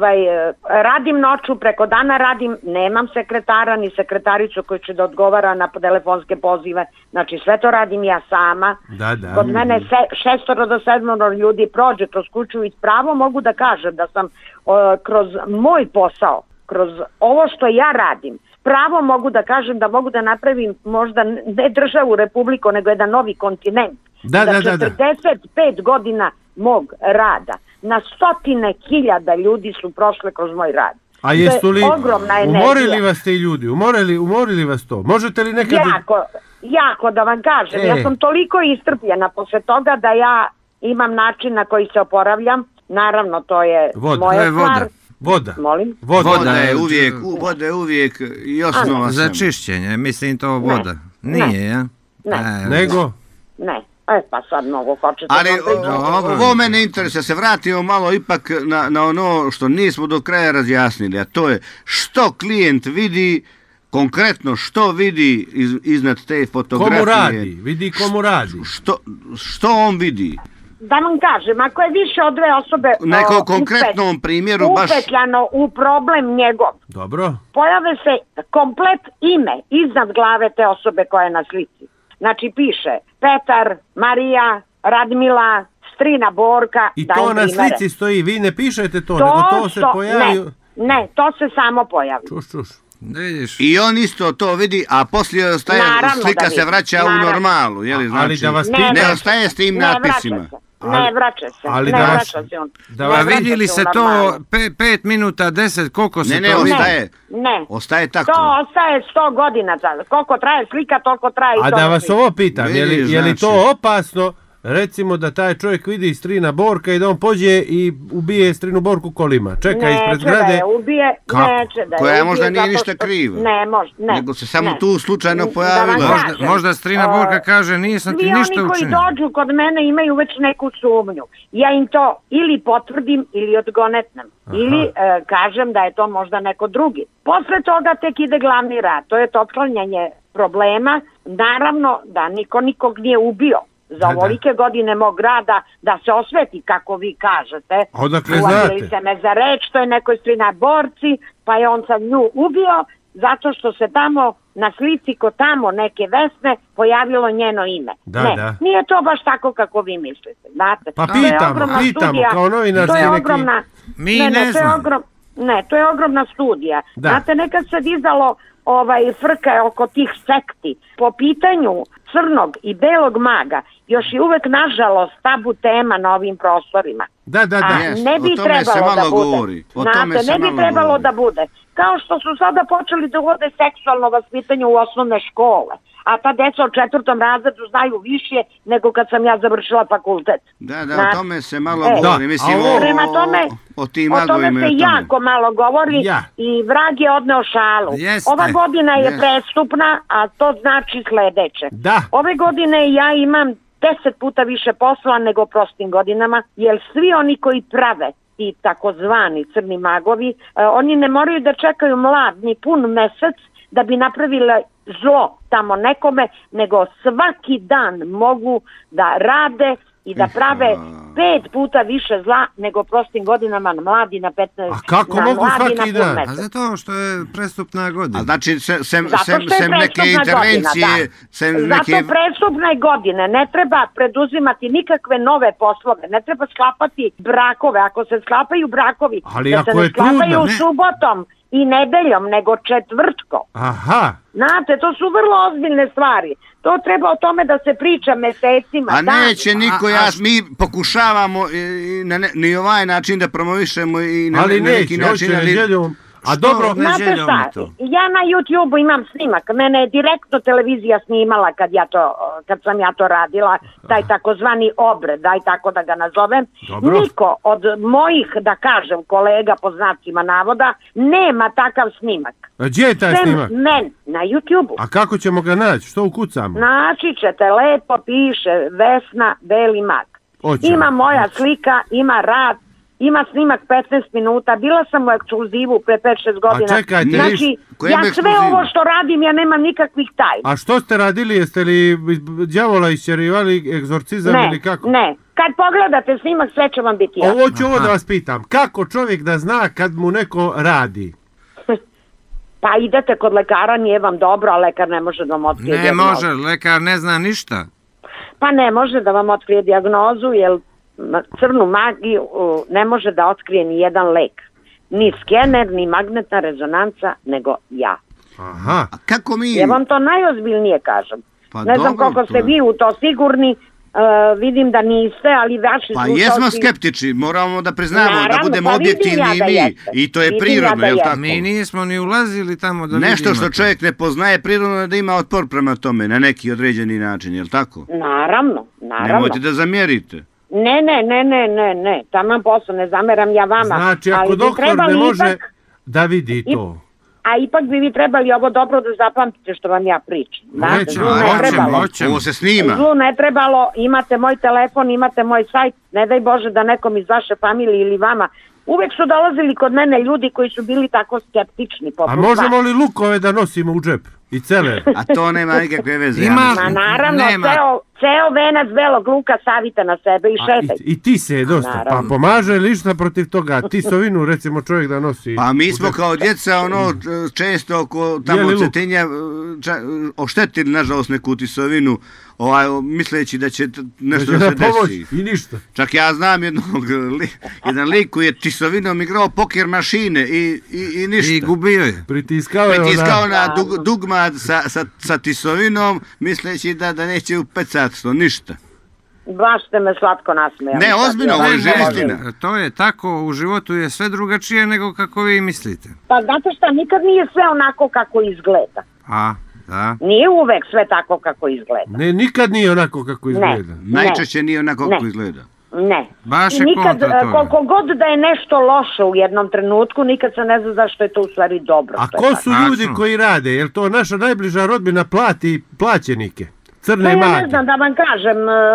radim noću, preko dana radim, nemam sekretara ni sekretaricu koji će da odgovara na telefonske pozive, znači sve to radim ja sama. Kod mene 6 do 7 ljudi prođe kroz kuću i pravo mogu da kažem da sam kroz moj posao, kroz ovo što ja radim, pravo mogu da kažem da mogu da napravim možda ne državu, republiku, nego jedan novi kontinent. Za 45 godina mog rada na stotine hiljada ljudi su prošle kroz moj rad. A jesu li umorili vas te ljudi? Umorili vas to? Možete li nekad... Jako da vam kažem. Ja sam toliko istrpljena posle toga da ja imam način na koji se oporavljam. Naravno, to je moja stvar. Voda. Molim? Voda je uvijek i osnova za čišćenje, mislim to voda. Nije, ja? Ne. Nego? Ne. Pa sad mnogo hoćete. Ali ovo mene interesuje, se vratimo malo ipak na ono što nismo do kraja razjasnili, a to je što klijent vidi, konkretno što vidi iznad te fotografije. Komu radi? Vidi komu radi. Što on vidi? Da vam kažem, ako je više od dve osobe neko konkretnom primjeru upetljano u problem njegov. Dobro. Pojave se komplet ime iznad glave te osobe koja je na slici. Znači piše Petar, Marija, Radmila, strina Borka. I to na slici stoji, vi ne pišete to, nego to se pojavi. Ne, to se samo pojavi. Čuš. I on isto to vidi, a poslije slika se vraća u normalu, je li znači? Ali da vas ne ostaje s tim napisima. Ne vraća se. Ali da vidjeli se to 5 minuta, 10, koliko se to ostaje? Ne. Ostaje tako. To ostaje 100 godina. Koliko traje slika, toliko traje i to. A da vas ovo pitam, je li to opasno? Recimo da taj čovjek vidi strina Borka i da on pođe i ubije strinu Borku kolima. Čeka ispred zgrade. Neće da je ubije. Koja možda nije ništa kriva. Ne. Nego se samo tu slučajno pojavila. Možda strina Borka kaže nisam ti ništa učinio. Svi oni koji dođu kod mene imaju već neku sumnju. Ja im to ili potvrdim ili odgonetnem. Ili kažem da je to možda neko drugi. Posle toga tek ide glavni rad. To je to otklanjanje problema. Naravno da niko nikog nije ubio. Za ovolike godine mog rada da se osveti, kako vi kažete. Odakle znate? Uvatili se me za reč, to je nekoj strina Borci, pa je on sad nju ubio, zato što se tamo na slici kod tamo neke Vesne pojavilo njeno ime. Nije to baš tako kako vi mislite, znate. Pa pitamo, kao novinarski neki... Mi ne znamo. To je ogromna studija. Znate, nekad se dizalo frka oko tih sekti. Po pitanju crnog i belog maga još je uvek nažalost tabu tema na ovim prostorima. Da. Ne bi trebalo da bude. Znate, ne bi trebalo da bude. Kao što su sada počeli da uvode seksualno vaspitanje u osnovne škole. A ta deca u 4. razredu znaju više nego kad sam ja završila fakultet. O tome se malo govori. Mislim, o tome se jako malo govori i vrag je odneo šalu. Ova godina je prestupna, a to znači sledeće. Ove godine ja imam 10 puta više posla nego prostim godinama, jer svi oni koji prave i takozvani crni magovi, oni ne moraju da čekaju mlad ni pun mesec da bi napravili zlo tamo nekome, nego svaki dan mogu da rade i da prave 5 puta više zla nego prostim godinama na mladi na 15. A kako mogu svaki dan? A zato što je prestupna godina. A znači, sem neke intervencije... Zato prestupne godine ne treba preduzimati nikakve nove poslove, ne treba sklapati brakove. Ako se sklapaju brakovi, da se ne sklapaju subotom i nedeljom, nego četvrtkom. Aha. Znate, to su vrlo ozbiljne stvari. To treba o tome da se priča mesecima. A neće niko, mi pokušavamo ni ovaj način da promovišemo i na neki način. A dobro, znate šta, ja na YouTube-u imam snimak, mene je direktno televizija snimala kad sam ja to radila, taj takozvani obred, daj tako da ga nazovem. Dobro. Niko od mojih, da kažem, kolega po znacima navoda, nema takav snimak. A gdje je taj snimak? Na YouTube-u. A kako ćemo ga naći? Što ukucamo? Naći ćete, lepo piše Vesna Beli mag. Ima moja slika, ima rad, ima snimak 15 minuta, bila sam u ekskluzivu pre 5-6 godina. A čekajte, znači, ja sve ovo što radim, ja nemam nikakvih tajni. A što ste radili, jeste li đavola isčerivali, egzorcizam ili kako? Ne, kad pogledate snimak, sve će vam biti jasno. Ovo ću ovo da vas pitam, kako čovjek da zna kad mu neko radi? Pa idete kod lekara, nije vam dobro, a lekar ne može da vam otkrije dijagnozu. Ne može, lekar ne zna ništa. Pa ne može da vam otkrije dijagnozu, jer crnu magiju ne može da otkrije ni jedan lek. Ni skener, ni magnetna rezonanca, nego ja. Aha. A kako mi... Ja vam to najozbiljnije kažem. Ne znam koliko ste vi u to sigurni, Vidim da niste, ali vaši pa slušalci... Pa jesmo skeptični, moramo da priznamo, da budemo objektivni i mi, i to je prirodno, jel tako? Mi nismo ni ulazili tamo da vidimo. Nešto što čovjek ne poznaje, prirodno da ima otpor prema tome, na neki određeni način, jel tako? Naravno. Nemojte da zamjerite. Ne, taman posao, ne zameram ja vama. Znači, ako doktor ne može da vidi to... A ipak bi vi trebali ovo dobro da zapamtite što vam ja pričam. Hoćemo. Ovo se snima. Zlu ne trebalo, imate moj telefon, imate moj sajt, ne daj Bože da nekom iz vaše familije ili vama. Uvek su dolazili kod mene ljudi koji su bili tako skeptični. A možemo li lukove da nosimo u džep? I cele? A to nema nikakve veze. Ma naravno, ceo venac belog luka savite na sebe i šetaj. I ti se dosta, pa pomaže li išta protiv toga? Tisovinu recimo čovjek da nosi. Pa mi smo kao djeca često oko tamo Cetinja oštetili nažalost neku tisovinu, misleći da će nešto da se desi. I ništa. Čak ja znam jedan lik koji je tisovinom igrao poker mašine i ništa. I gubio je. Pritiskao na dugmad sa tisovinom, misleći da neće upecat to, ništa. Baš ste me slatko nasmijali. Ne, ozbiljno, ovo je željestina. To je tako, u životu je sve drugačije nego kako vi mislite. Pa znate šta, nikad nije sve onako kako izgleda. Da. Nije uvek sve tako kako izgleda. Ne, nikad nije onako kako izgleda. Najčešće nije onako kako izgleda. Ne. Baš je nikad, koliko god da je nešto loše u jednom trenutku, nikad se ne zna zašto je to u stvari dobro. A ko su ljudi koji rade? Jer to naša najbliža rodbina plati plaćenike? Crne mage. Ja ne znam da vam kažem,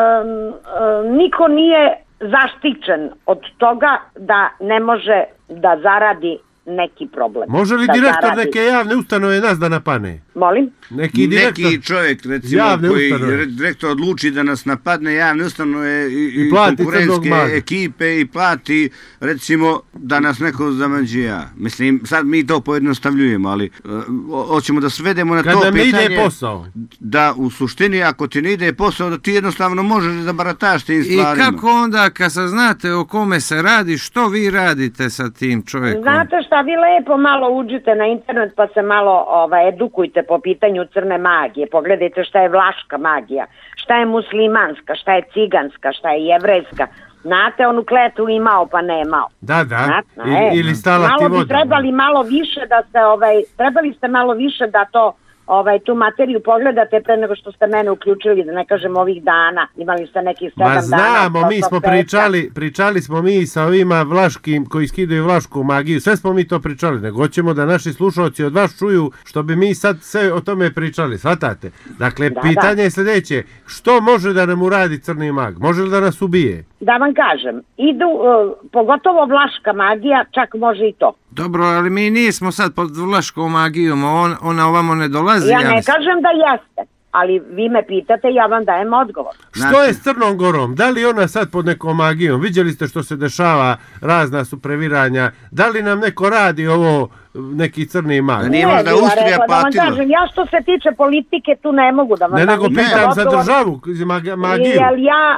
niko nije zaštićen od toga da ne može da zaradi neki problem. Može li direktor neke javne ustanove nas da napane? Molim? Neki čovjek, recimo, koji direktor odluči da nas napadne javne ustanove i konkurentske ekipe i plati, recimo, da nas neko zamađija. Mislim, sad mi to pojednostavljujemo, ali hoćemo da svedemo na to pitanje. Kada mi ide posao. Da u suštini, ako ti ne ide posao, da ti jednostavno možeš da barataš tim stvarima. I kako onda, kad saznate o kome se radi, što vi radite sa tim čovjekom? Znate šta, vi lepo malo uđite na internet pa se malo edukujte po pitanju crne magije. Pogledajte šta je vlaška magija, šta je muslimanska, šta je ciganska, šta je jevrejska. Znate, onu kletvu imao pa nemao. Da. Ili stala ti voda. Malo bi trebali malo više da se, trebali ste malo više da to tu materiju pogledate pre nego što ste mene uključili, da ne kažem ovih dana, imali ste nekih 7 dana. Znamo, mi smo pričali smo mi sa ovima vlaškim koji skidaju vlašku magiju, sve smo mi to pričali, nego hoćemo da naši slušalci od vas čuju što bi mi sad sve o tome pričali, shvatate? Dakle, pitanje je sljedeće, što može da nam uradi crni mag? Može li da nas ubije? Da vam kažem, pogotovo vlaška magija, čak može i to. Dobro, ali mi nismo sad pod vlaškom magijom, ona ovamo ne dolazi. Ja ne kažem da jeste, ali vi me pitate, ja vam dajem odgovor. Što je s Crnom Gorom? Da li ona sad pod nekom magijom? Vidjeli ste što se dešava, razna su previranja. Da li nam neko radi ovo, neki crni mag? Nije možda Austrija patila. Ja što se tiče politike tu ne mogu da vam dam. Ne, nego pitam za državu, magiju. Jer ja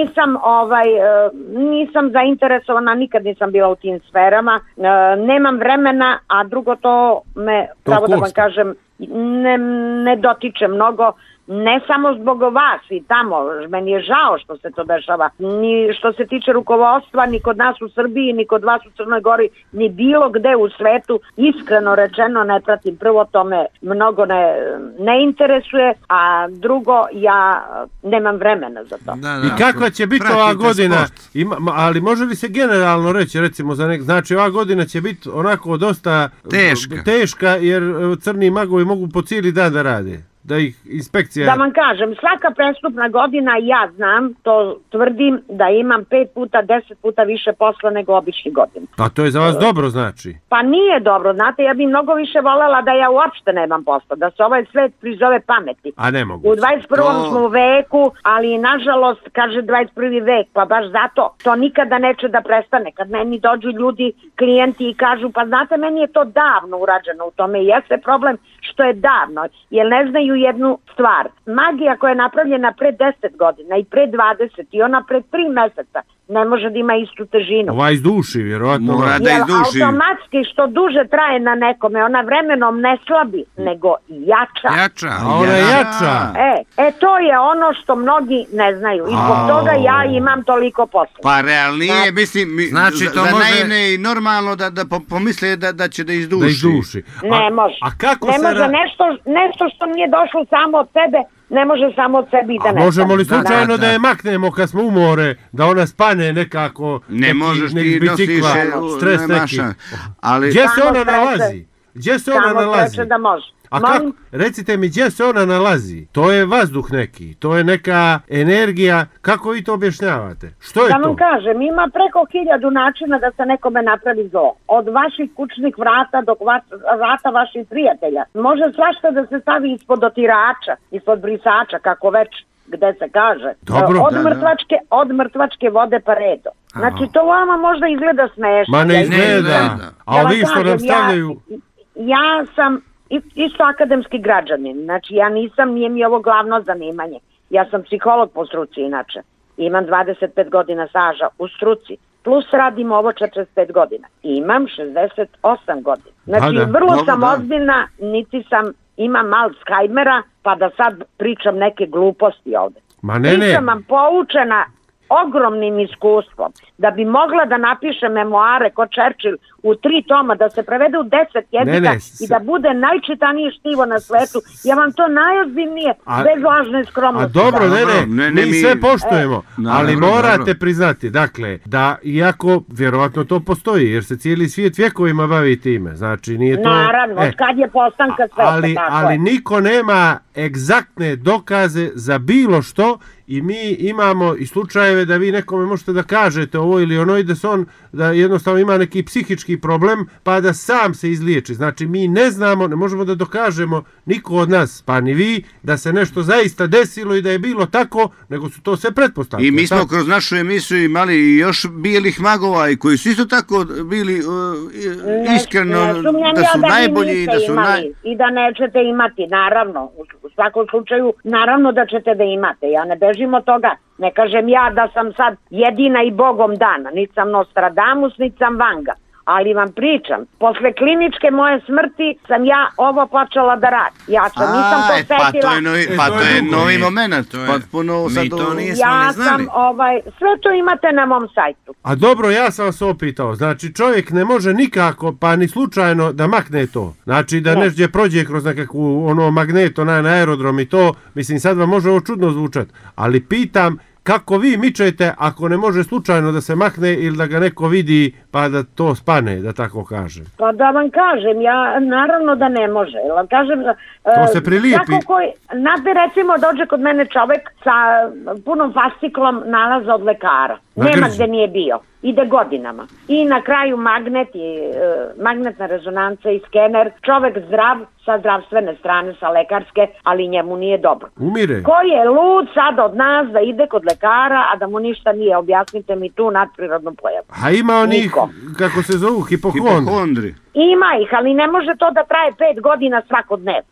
nisam zainteresovana, nikad nisam bila u tim sferama. Nemam vremena, a drugo to me, pravo da vam kažem, ne dotiče mnogo, ne samo zbog vas i tamo, meni je žao što se to dešava, ni što se tiče rukovodstva, ni kod nas u Srbiji, ni kod vas u Crnoj Gori, ni bilo gde u svetu, iskreno rečeno ne pratim, prvo to me mnogo ne interesuje, a drugo ja nemam vremena za to. I kakva će biti ova godina, ali može li se generalno reći, recimo znači ova godina će biti onako dosta teška jer crni magovi mogu po cijeli dan da rade. Da ih inspekcija... Da vam kažem, svaka prestupna godina, ja znam, to tvrdim da imam 5 puta, 10 puta više posla nego obični godin. Pa to je za vas dobro, znači? Pa nije dobro, znate, ja bih mnogo više voljela da ja uopšte nemam posla, da se ovaj svet prizove pameti. A ne mogu. U 21. smo veku, ali nažalost, kaže 21. vek, pa baš zato to nikada neće da prestane. Kad meni dođu ljudi, klijenti i kažu, pa znate, meni je to davno urađeno u tome i jeste problem što je davno, jer ne znaju jednu stvar. Magija koja je napravljena pre 10 godina i pre 20 i ona pre 3 meseca ne može da ima istu težinu. Ova izduši, vjerovatno. Mora da izduši. Automatski što duže traje na nekome, ona vremenom ne slabi, nego jača. A ona jača. To je ono što mnogi ne znaju i zbog toga ja imam toliko posla. Pa realnije, mislim, znači, za naivne i normalno da pomisle da će da izduši. Da izduši. Ne može. A kako ne može nešto što nije došlo samo od sebe, ne može samo od sebi da ne. Možemo li slučajno da je maknemo kad smo umore, da ona spane nekako, ne možeš ti bicikla, stres neki. Gdje se ona nalazi? Gdje se ona nalazi? Da može. A kako, recite mi, gdje se ona nalazi? To je vazduh neki, to je neka energija, kako vi to objašnjavate? Što je to? Da vam kažem, ima preko 1000 načina da se nekome napravi zlo. Od vaših kućnih vrata do vrata vaših prijatelja. Može svašta da se stavi ispod otirača, ispod brisača, kako već gde se kaže. Dobro, od mrtvačke vode pa redo. Znači, to vama možda izgleda smešno. Ma ne izgleda, a vi što nam stavljaju... Ja sam isto akademski građanin, znači ja nije mi ovo glavno zanimanje. Ja sam psiholog po struci inače. Imam 25 godina staža u struci, plus radim ovo 45 godina. Imam 68 godina. Znači vrlo sam ozbiljna, imam Alzheimera, pa da sad pričam neke gluposti ovde. Pričam vam poučena ogromnim iskustvom, da bi mogla da napiše memoare ko Churchill u 3 toma, da se prevede u 10 jezika i da bude najčitanije štivo na svetu. Ja vam to najozbiljnije, bez lažne skromnosti. A dobro, mi sve poštujemo, ali morate priznati, dakle, da iako vjerovatno to postoji, jer se cijeli svijet vjekovima bavi time, znači nije to... Naravno, kad je postanka sveta, ali niko nema egzaktne dokaze za bilo što. I mi imamo i slučajeve da vi nekome možete da kažete ovo ili ono i da jednostavno ima neki psihički problem pa da sam se izliječi. Znači mi ne znamo, ne možemo da dokažemo niko od nas, pa ni vi, da se nešto zaista desilo i da je bilo tako, nego su to sve pretpostavke. I mi smo kroz našu emisiju imali još bijelih magova i koji su isto tako bili iskreno da su najbolji i da su i da nećete imati, naravno. U svakom slučaju, naravno da ćete da imate. Ja ne bežim od toga. Ne kažem ja da sam sad jedina i Bogom dana. Niti sam Nostradamus, niti sam Vanga. Ali vam pričam, posle kliničke moje smrti sam ja ovo počela da radim. Ja sam, nisam to setila. Pa to je novi moment. Mi to nismo ja ni znali. Sve to imate na mom sajtu. A dobro, ja sam vas opitao. Znači čovjek ne može nikako, pa ni slučajno da makne to. Znači da neždje prođe kroz nekakvu magnet, na aerodrom i to. Mislim, sad vam može ovo čudno zvučati. Ali pitam, kako vi mičete ako ne može slučajno da se makne ili da ga neko vidi pa da to spane, da tako kažem? Pa da vam kažem, ja naravno da ne može. Kažem, to se prilijepi. Recimo dođe kod mene čovjek sa punom fasciklom nalaza od lekara. Nema gde nije bio. Ide godinama. I na kraju magnetna rezonanca i skener. Čovjek zdrav sa zdravstvene strane, sa lekarske, ali njemu nije dobro. Umire. Ko je lud sad od nas da ide kod lekara, a da mu ništa nije? Objasnite mi tu nadprirodnu pojavu. A ima onih, kako se zovu, hipohondri. Ima ih, ali ne može to da traje 5 godina svakodnevno.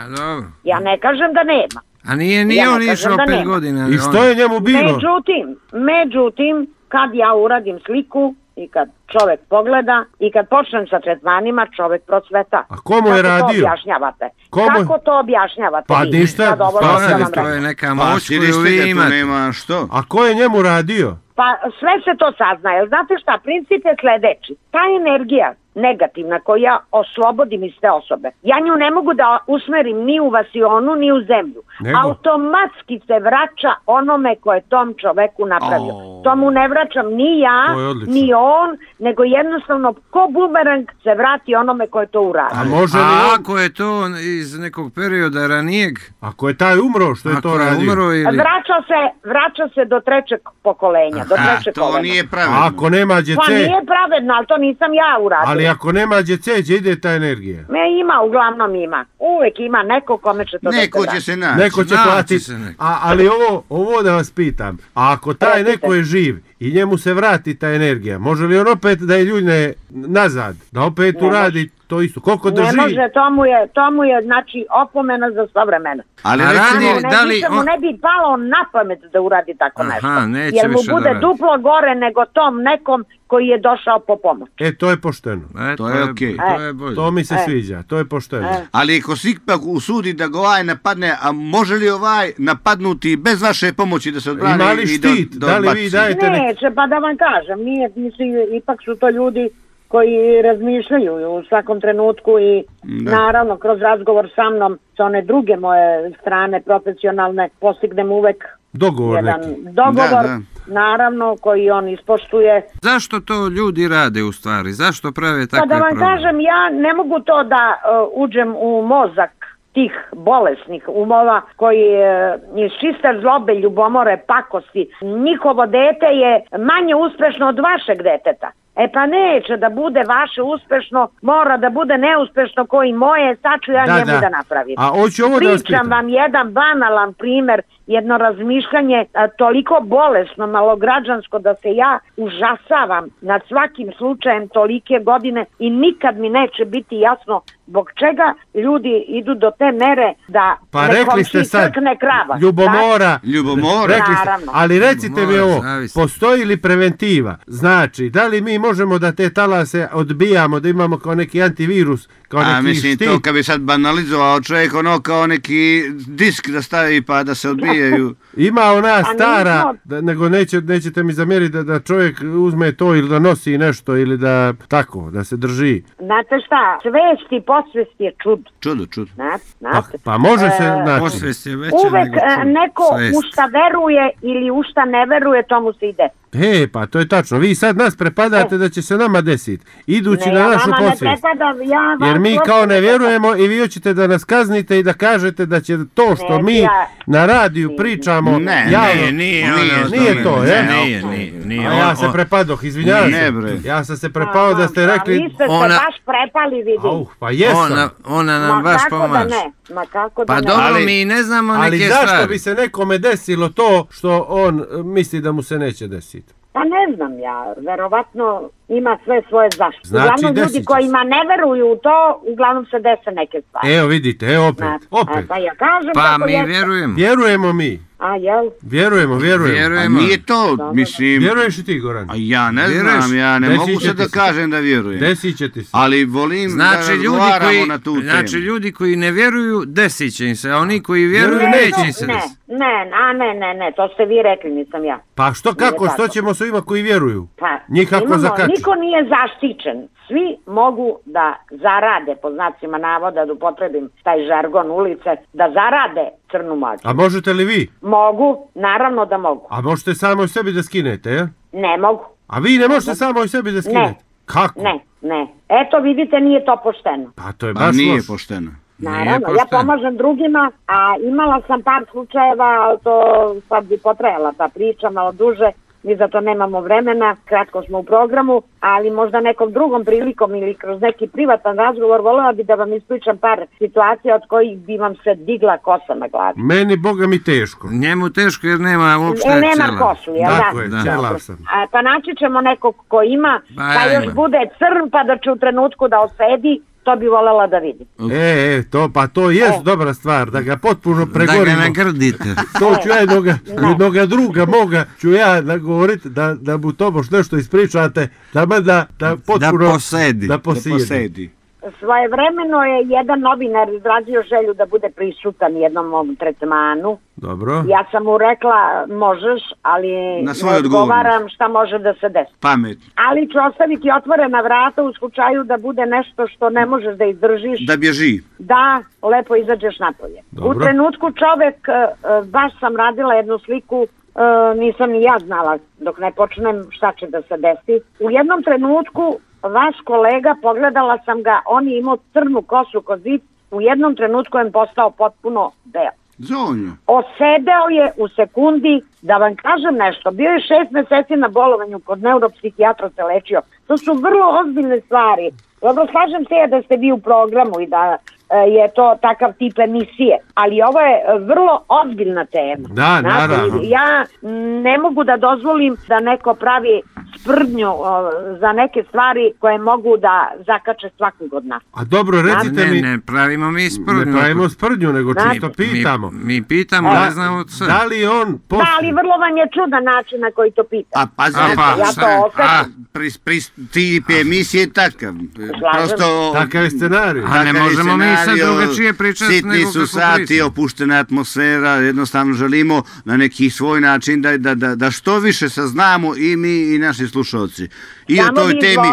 Ja ne kažem da nema. A nije on išao 5 godina. I što je njemu bilo? Međutim, kad ja uradim sliku i kad čovjek pogleda i kad počnem sa tretmanima, čovjek procveta. A komu je radio? Kako to objašnjavate? Kako to objašnjavate? Pa ništa, to je neka moć koju vi imate. A ko je njemu radio? Pa sve se to sazna, jer znate šta, princip je sledeći. Ta energija negativna koju ja oslobodim iz te osobe, ja nju ne mogu da usmerim ni u vasionu, ni u zemlju. Automatski se vraća onome ko je tom čoveku napravio. To mu ne vraćam ni ja, ni on, nego jednostavno ko bumerang se vrati onome ko je to uradio. A ako je to iz nekog perioda ranijeg? Ako je taj umro, što je to radio? Vraća se do 3. pokolenja. To nije pravedno. Ako nema djece... Pa nije pravedno, ali to nisam ja uradio. Ali ako nema djece, gdje ide ta energija? Uglavnom ima. Uvijek ima neko kome će to neko će se naći. Neko će platiti. Ali ovo da vas pitam. A ako taj neko je živ i njemu se vrati ta energija, može li on opet da je ljuljne nazad? Da opet uradi to isto. Koliko drži? Ne može, to mu je znači opomena za sva vremena. Ali mu ne bi palo na pamet da uradi tako nešto. Jer mu bude duplo gore nego tom nekom koji je došao po pomoć. To je pošteno. To je okej. To mi se sviđa, to je pošteno. Ali ako se ipak usudi da ga ovaj napadne, a može li ovaj napadnuti bez vaše pomoći da se odbrani? Ima li štit? Da li vi dajete Neće, pa da vam kažem, ipak su to ljudi koji razmišljaju u svakom trenutku i naravno kroz razgovor sa mnom sa one druge moje strane profesionalne postignem uvek jedan dogovor, naravno, koji on ispoštuje. Zašto to ljudi rade u stvari? Zašto prave takve probleme? Pa da vam kažem, ja ne mogu to da uđem u mozak tih bolesnih umova koji iz čiste zlobe, ljubomore, pakosti. Njihovo dete je manje uspešno od vašeg deteta. Pa neće da bude vaše uspešno, mora da bude neuspešno koji moje, sad ću ja njemu da napravim. Pričam vam jedan banalan primer, jedno razmišljanje toliko bolesno, malograđansko da se ja užasavam nad svakim slučajem tolike godine i nikad mi neće biti jasno zbog čega ljudi idu do te mere da nekom si crkne krava. Ljubomora. Naravno. Ali recite mi ovo, postoji li preventiva? Znači, da li mi možemo da te talase odbijamo, da imamo kao neki antivirus, kao neki štit? Mislim, to kad bi sad banalizovao čovjek, ono kao neki disk da stavi pa da se odbijaju. Ima ona stara, nego nećete mi zamjeriti da čovjek uzme to ili da nosi nešto ili da tako, da se drži. Znate šta, svest i podsvest je čudo. Čudo. Pa može se naći. Uvek neko u šta veruje ili u šta ne veruje, tomu se ide. Pa to je tačno. Vi sad nas prepadate da će se nama desiti. Idući na našu posvijest. Jer mi kao ne vjerujemo i vi hoćete da nas kaznite i da kažete da će to što mi na radiju pričamo javno. Nije to, je? Nije. A ja se prepadoh, izvinjavam se. Ja sam se prepao da ste rekli... Vi ste se baš prepali, vidim. Pa jesam. Ona nam baš pomaže. Pa dobro, mi ne znamo neke stvari. Ali zašto bi se nekome desilo to što on misli da mu se neće desiti? Pa ne znam ja, verovatno ima sve svoje zaštite. Uglavnom ljudi kojima ne veruju u to, uglavnom se dese neke stvari. Evo vidite, opet. Pa ja kažem pa mi vjerujemo. Vjerujemo mi. A jel? Vjerujemo. A nije to, mislim... Vjeruješ i ti, Goran? A ja ne znam, ja ne mogu se da kažem da vjerujem. Desit će ti se. Ali volim da razgovaramo na tu temu. Znači ljudi koji ne vjeruju, desit će im se, a oni koji vjeruju, neće im se desiti. Ne, to ste vi rekli, nisam ja. Pa što ćemo s ovima koji vjeruju? Pa, niko nije zaštićen. Svi mogu da zarade, po znacima navoda, da upotrebim taj žargon ulice, da zarade crnu mađu. A možete li vi? Mogu, naravno da mogu. A možete samo i sebi da skinete, ja? Ne mogu. A vi ne možete samo i sebi da skinete? Ne. Kako? Ne. Eto, vidite, nije to pošteno. Pa to je baš nije pošteno. Naravno, ja pomažem drugima, a imala sam par slučajeva, ali to sad bi potrajala ta priča, malo duže. Mi za to nemamo vremena, kratko smo u programu, ali možda nekom drugom prilikom ili kroz neki privatan razgovor voljela bi da vam ispričam par situacija od kojih bi vam se digla kosa na glavi. Meni, Boga mi teško. Njemu teško jer nema uopšte ćela. Nema kosu, jel da? Tako je, ćelav sam. Pa naći ćemo nekog ko ima, pa još bude crn pa da će u trenutku da osedi. To bi voljela da vidim. To jest dobra stvar, da ga potpuno pregorimo. Da ga nagrdite. To ću ja jednoga druga moga, ću ja nagovoriti da mu tobož nešto ispričate, da potpuno da posijedi. Svojevremeno je jedan novinar izrazio želju da bude prisutan jednom mom tretmanu. Dobro. Ja sam mu rekla, možeš, ali ne odgovaram šta može da se desi. Pamet. Ali ću ostaviti otvorena vrata u slučaju da bude nešto što ne možeš da izdržiš. Da bježi. Da, lepo izađeš napolje. Dobro. U trenutku čovek, baš sam radila jednu sliku, nisam ni ja znala dok ne počnem šta će da se desi. U jednom trenutku vaš kolega, pogledala sam ga, on je imao crnu kosu ko zid, u jednom trenutku je postao potpuno beo. Zonjo. Osedeo je u sekundi, da vam kažem nešto, bio je 6 meseci na bolovanju, kod neuropsihijatra se lečio. To su vrlo ozbiljne stvari. Dobro, slažem se da ste vi u programu i da je to takav tip emisije, ali ovo je vrlo ozbiljna tema. Da, naravno. Ja ne mogu da dozvolim da neko pravi sprdnju za neke stvari koje mogu da zakače svakog od nas. A dobro, recite mi... Ne pravimo mi sprdnju. Ne pravimo sprdnju, nego čisto pitamo. Mi pitamo, ne znamo sve. Da li on... Da, ali vrlo vam je čudan način na koji to pita. A pazi, tip emisije je takav. Prosto... Takav je scenarij. A ne možemo mi sad drugačije pričati nego kako pričamo. Sitni su sati, opuštena atmosfera, jednostavno želimo na neki svoj način da što više saznamo i mi i naši slušalci. I o toj temi,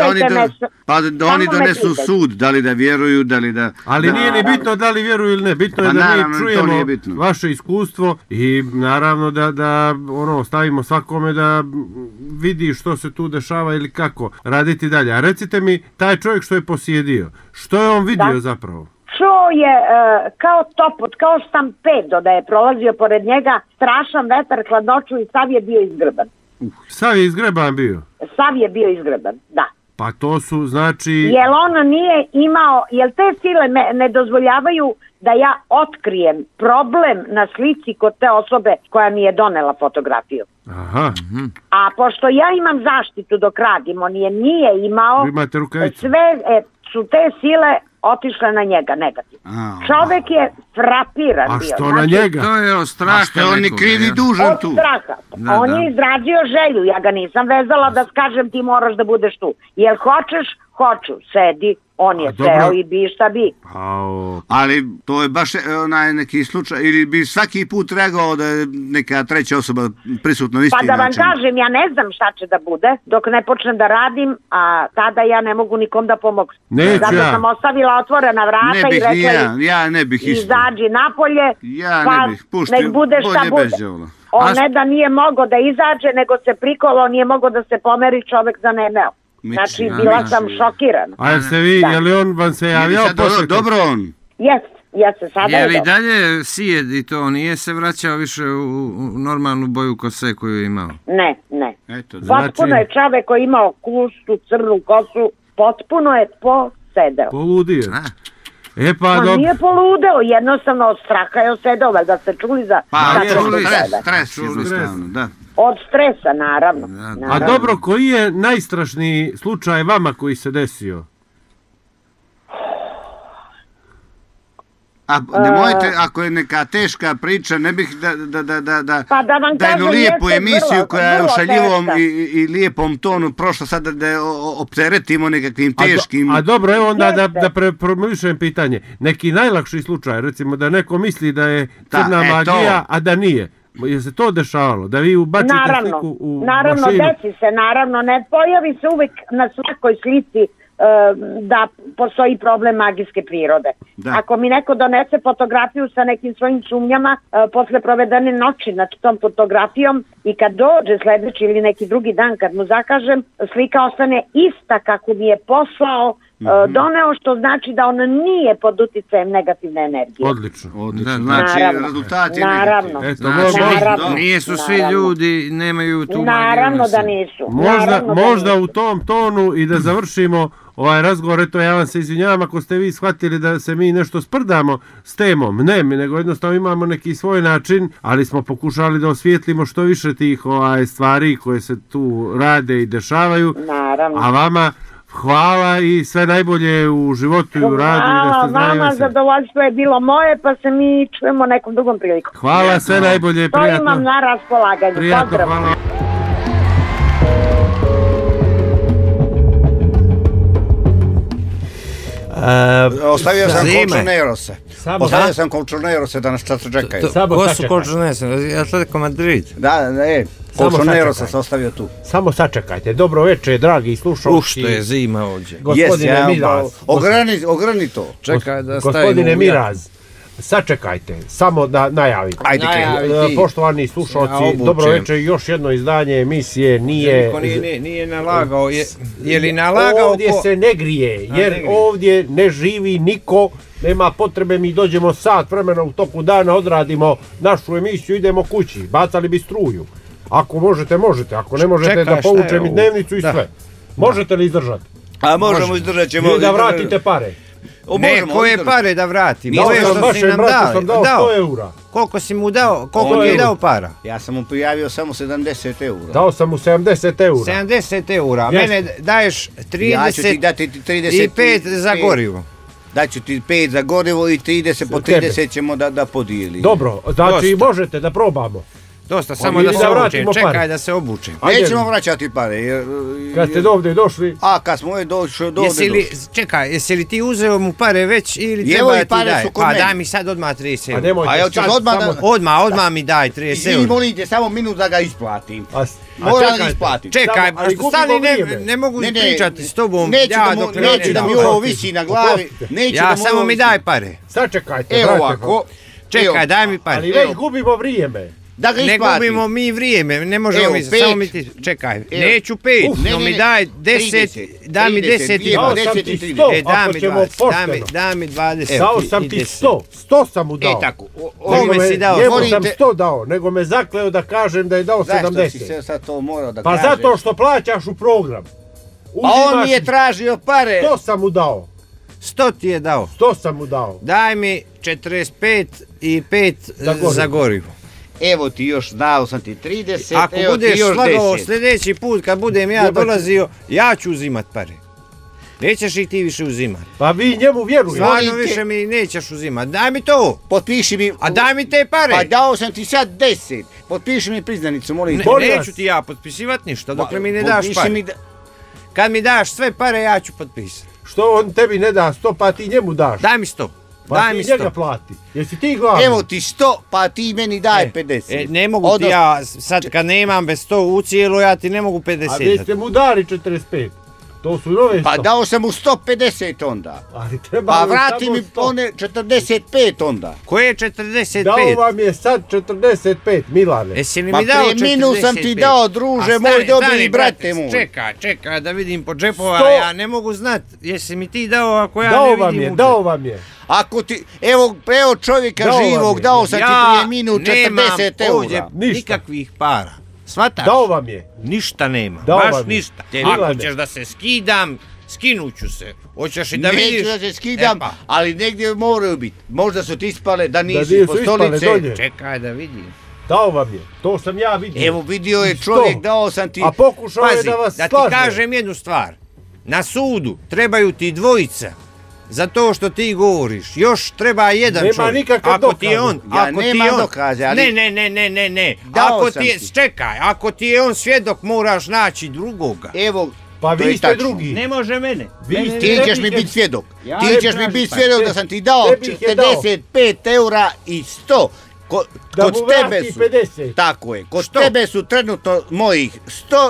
pa da oni donesu sud, da li da vjeruju, da li da... Ali nije ni bitno da li vjeruju ili ne, bitno je da mi čujemo vaše iskustvo i naravno da stavimo svakome da vidi što se tu dešava ili kako raditi dalje. A recite mi, taj čovjek što je posjedio, što je on vidio zapravo? Čuo je kao topot, kao stampedo da je prolazio pored njega, strašan vetar, hladnoću i sav je bio izgrban. Sav je izgreban bio? Sav je bio izgreban, da. Pa to su znači... Jel on nije imao, jel te sile ne dozvoljavaju da ja otkrijem problem na slici kod te osobe koja mi je donela fotografiju. Aha. A pošto ja imam zaštitu dok radim, on je nije imao, sve su te sile otišle na njega negativno. Čovek je frapiran bio. A što na njega? To je od straha. A što on je krivi dužan tu? Od straha. On je izradio želju. Ja ga nisam vezala da skažem ti moraš da budeš tu. Jel hoćeš? Hoću. Sedi. On je seo i bi šta bi. Ali to je baš neki slučaj, ili bi svaki put reagao da je neka treća osoba prisutna isti način? Pa da vam kažem, ja ne znam šta će da bude dok ne počnem da radim, a tada ja ne mogu nikom da pomogu. Zato sam ostavila otvorena vrata i rekla ja ne bih isto. Izađi napolje, ne bih. nek bude šta bude. On ne da nije mogao da izađe, nego se prikolo, nije mogao da se pomeri, čovek zanemeo. Znači, bila sam šokirana. A je li on vam se javio posle? Dobro on. Ja se sada je li dalje sijed i to nije se vraćao više u normalnu boju kose koju je imao? Ne. Potpuno je čovek koji je imao kustu, crnu kosu, potpuno je posedeo. Poludio. Pa nije poludeo, jednostavno od straha je osedeo, da ste čuli za... Stres, da. Od stresa, naravno. A dobro, koji je najstrašniji slučaj vama koji se desio? A nemojte, ako je neka teška priča, ne bih da jednu lijepu emisiju koja je u šaljivom i lijepom tonu prošla sada da je opteretimo nekakvim teškim... A dobro, evo onda da promišljam pitanje. Neki najlakši slučaj, recimo da neko misli da je crna magija, a da nije. Je se to dešavalo? Da vi ubacite sliku u mašinu? Naravno, desi se, naravno. Ne pojavi se uvek na svakoj slici da postoji problem magijske prirode. Ako mi neko donese fotografiju sa nekim svojim sumnjama, posle provedene noći nad tom fotografijom i kad dođe sledeći ili neki drugi dan kad mu zakažem, slika ostane ista kako mi je poslao, doneo, što znači da on nije pod uticajem negativne energije. Odlično. Znači, rezultati naravno. Nije su svi ljudi, nemaju tu magiju. Naravno da nisu. Možda u tom tonu i da završimo ovaj razgovor, eto ja vam se izvinjavam ako ste vi shvatili da se mi nešto sprdamo s temom, ne, nego jednostavno imamo neki svoj način, ali smo pokušali da osvijetlimo što više tih stvari koje se tu rade i dešavaju. Naravno. A vama hvala i sve najbolje u životu i u radu. Hvala, vama zadovoljstvo je bilo moje, pa se mi čujemo nekom drugom prilikom. Hvala, sve najbolje, prijatno. To imam na raspolaganju. Prijatno, hvala. Ostavio sam Colchoneirose. Ostavio sam Colchoneirose da nas čas čekaju. Ko su Colchoneirose? Atletico Madrid? Da, Colchoneirose sam ostavio tu. Samo sačekajte. Dobro večer, dragi slušalci. Što je zima ovdje. Gospodine Miraz. Ograni to. Čekaj da stavimo. Gospodine Miraz, sačekajte, samo da najavim. Poštovani slušalci, dobro večer, još jedno izdanje emisije nije nalagao. Je li nalagao? Ovdje se ne grije, jer ovdje ne živi niko, nema potrebe, mi dođemo sat vremena u toku dana, odradimo našu emisiju, idemo kući, bacali bi struju. Ako možete, možete, ako ne možete da povučem i dnevnicu i sve. Možete li izdržati? A možemo, izdržat ćemo. Ili da vratite pare. Ne, koje pare da vratim? Koje što si nam dao? 100 eura. Koliko si mu dao? Koliko ti je dao para? Ja sam mu prijavio samo 70 eura. Dao sam mu 70 eura. 70 eura. Mene daješ 30 ja ću ti dati 35 za gorivo. Daću ti 5 za gorivo i 30 po 30 ćemo da podijelimo. Dobro, znači možete da probamo. Dosta, samo da se obučem, čekaj da se obučem. Nećemo vraćati pare. Kad ste ovdje došli? A, kad smo došli, čekaj, jesi li ti uzeo mu pare već ili treba da ti daj? Pa daj mi sad odmah 30 eura. A ja ću odmah mi daj 30 eura. Izvini, molite, samo minut da ga isplatim. Moram da isplatim. Čekaj, stani ne mogu pričati s tobom. Neću da mi ovo visi na glavi. Ja samo mi daj pare. Sad čekajte. Evo ovako. Čekaj, daj mi pare. Ali već gubimo vrijeme. Ne gubimo mi vrijeme, ne možemo mi, samo mi ti, čekaj, neću 5, no mi daj 10, daj mi 10 i 20, daj mi 20. Dao sam ti 100 sam mu dao. Kome si dao? Njemu sam 100 dao, nego me zakleo da kažem da je dao 70. Zašto si se sad to morao da kažeš? Pa zato što plaćaš u program. A on mi je tražio pare. 100 sam mu dao. 100 ti je dao. 100 sam mu dao. Daj mi 45 i 5 za gorivo. Evo ti još, dao sam ti 30, ako evo budeš ti još 10. slagao sljedeći put kad budem ja dolazio, ja ću uzimat pare. Nećeš ih ti više uzimat. Pa vi njemu vjerujete. Stvarno više mi nećeš uzimat. Daj mi to. Potpiši mi. A daj mi te pare. Pa dao sam ti sad 10. Potpiši mi priznanicu, molim. Neću ti ja potpisivat ništa dokle mi ne daš pare. Kad mi daš sve pare, ja ću potpisati. Što on tebi ne da 100 pa ti njemu daš? Daj mi 100. Pa ti njega plati. Jesi ti glavni? Evo ti 100, pa ti meni daj 50. Ne mogu ti ja, sad kad nemam bez 100 u cijelu, ja ti ne mogu 50. A vi ste mu dali 45. To su nove 100. Pa dao sam mu 150 onda. Ali treba pa vrati mi one 45 onda. Koje je 45? Dao vam je sad 45, Milane. Jesi li mi dao 45? Prije minut sam ti dao, druže, moj dobri brate moj. Čekaj da vidim po džepova, ja ne mogu znat. Jesi mi ti dao ako ja ne vidim Dao vam je. Ako ti, evo čovjeka živog, dao sam ti prije minut 40 eura. Ja nemam nikakvih para. Svataš? Dao vam je. Ništa nema, baš ništa. Ako ćeš da se skidam, skinuću se. Hoćeš i da vidiš? Neću da se skidam, ali negdje moraju biti. Možda su ti ispale da nisi po stolice. Čekaj da vidim. Dao vam je, to sam ja vidio. Evo vidio je čovjek, dao sam ti. A pokušao je da vas slaže. Da ti kažem jednu stvar. Na sudu trebaju ti dvojica. Za to što ti govoriš, još treba jedan čovjek. Nema nikakav dokaz. Ja nemam dokaze, ali... Ne. Čekaj, ako ti je on svjedok, moraš naći drugoga. Evo, pa vi ste drugi. Ne može mene. Ti ćeš mi biti svjedok. Ti ćeš mi biti svjedok da sam ti dao 45 eura i 100. Kod tebe su, 50. Tako je, kod tebe su trenutno mojih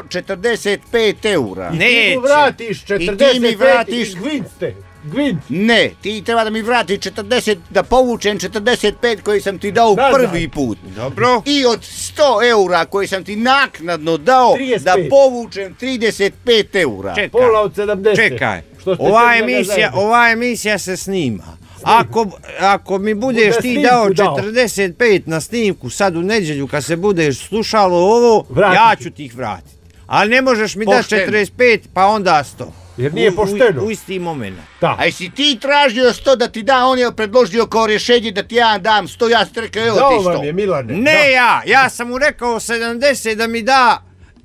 145 eura. I ti mu vratiš 45 i Gvint. Ne, ti treba da mi vrati 40, da povučem 45 koji sam ti dao prvi put. Dobro. I od 100 eura koji sam ti naknadno dao 35. Da povučem 35 eura. Pola od 70. Čekaj, ova emisija se snima. Ako mi budeš ti dao 45 na snimku sad u nedjelju kad se budeš slušalo ovo, ja ću ti ih vratiti. Ali ne možeš mi dati 45 pa onda 100. Jer nije pošteno. U isti moment. A jesi ti tražio 100 da ti da, on je predložio kao rješenje da ti ja dam 100, ja sam ti rekao evo ti 100. Dao vam je, Milane. Ne ja sam mu rekao 70 da mi da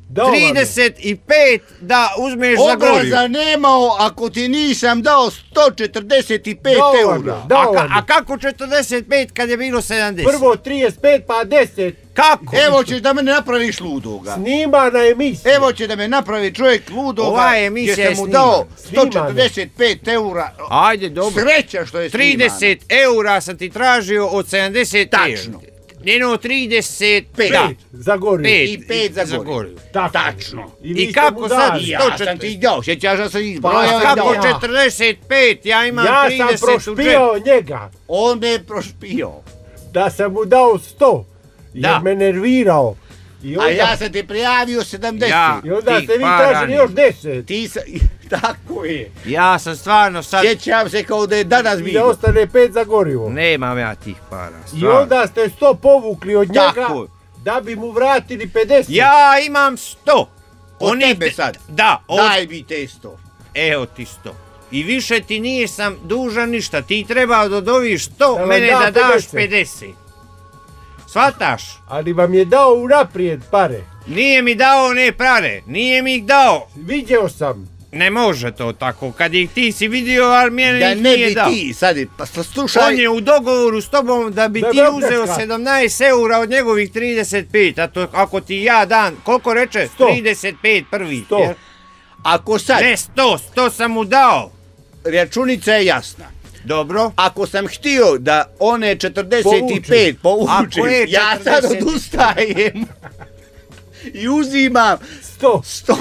35 da uzmeš za gorivo. Obraza nemao ako ti nisam dao 145 eura. A kako 45 kad je bilo 70? Prvo 35 pa 10. Kako? Evo ćeš da me napraviš ludoga. Snima na emisiji. Evo će da me napravi čovjek ludoga. Ova emisija je mu dao 145 eura. Ajde, dobro. Sreća što je snimana. 30 eura sam ti tražio od 70 Tačno. Njeno 35 za gorivo. I 5 za gorivo. Tačno. I kako sad? Ja sam ti dao, sjećaš da sam izbrojao. Kako 45? Ja imam 30. Ja sam prošpio njega. On me je prošpio. Da sam mu dao 100. Jer me nervirao. A ja sam ti prijavio 70. I onda ste vi tražili još 10. Tako je. Ja sam stvarno sad... Sjećam se kao da je danas bilo. I ostane 5 za gorivo. Nemam ja tih para. I onda ste 100 povukli od njega da bi mu vratili 50. Ja imam 100. Od tebe sad? Da. Daj mi te 100. Evo ti 100. I više ti nisam dužan ništa. Ti treba da doviš 100, mene da daš 50. Shvataš? Ali vam je dao unaprijed pare. Nije mi dao ne pare, nije mi ih dao. Vidio sam. Ne može to tako, kad ih ti si vidio, ali mjene ih nije dao. Da ne bi ti, sad, pa slušaj. On je u dogovoru s tobom da bi ti uzeo 17 eura od njegovih 35, a to ako ti ja dan, koliko reče? 35 prvi. 100. Ako sad... Ne 100 sam mu dao. Računica je jasna. Dobro. Ako sam htio da one 45 povučem, ja sad odustajem i uzimam 100.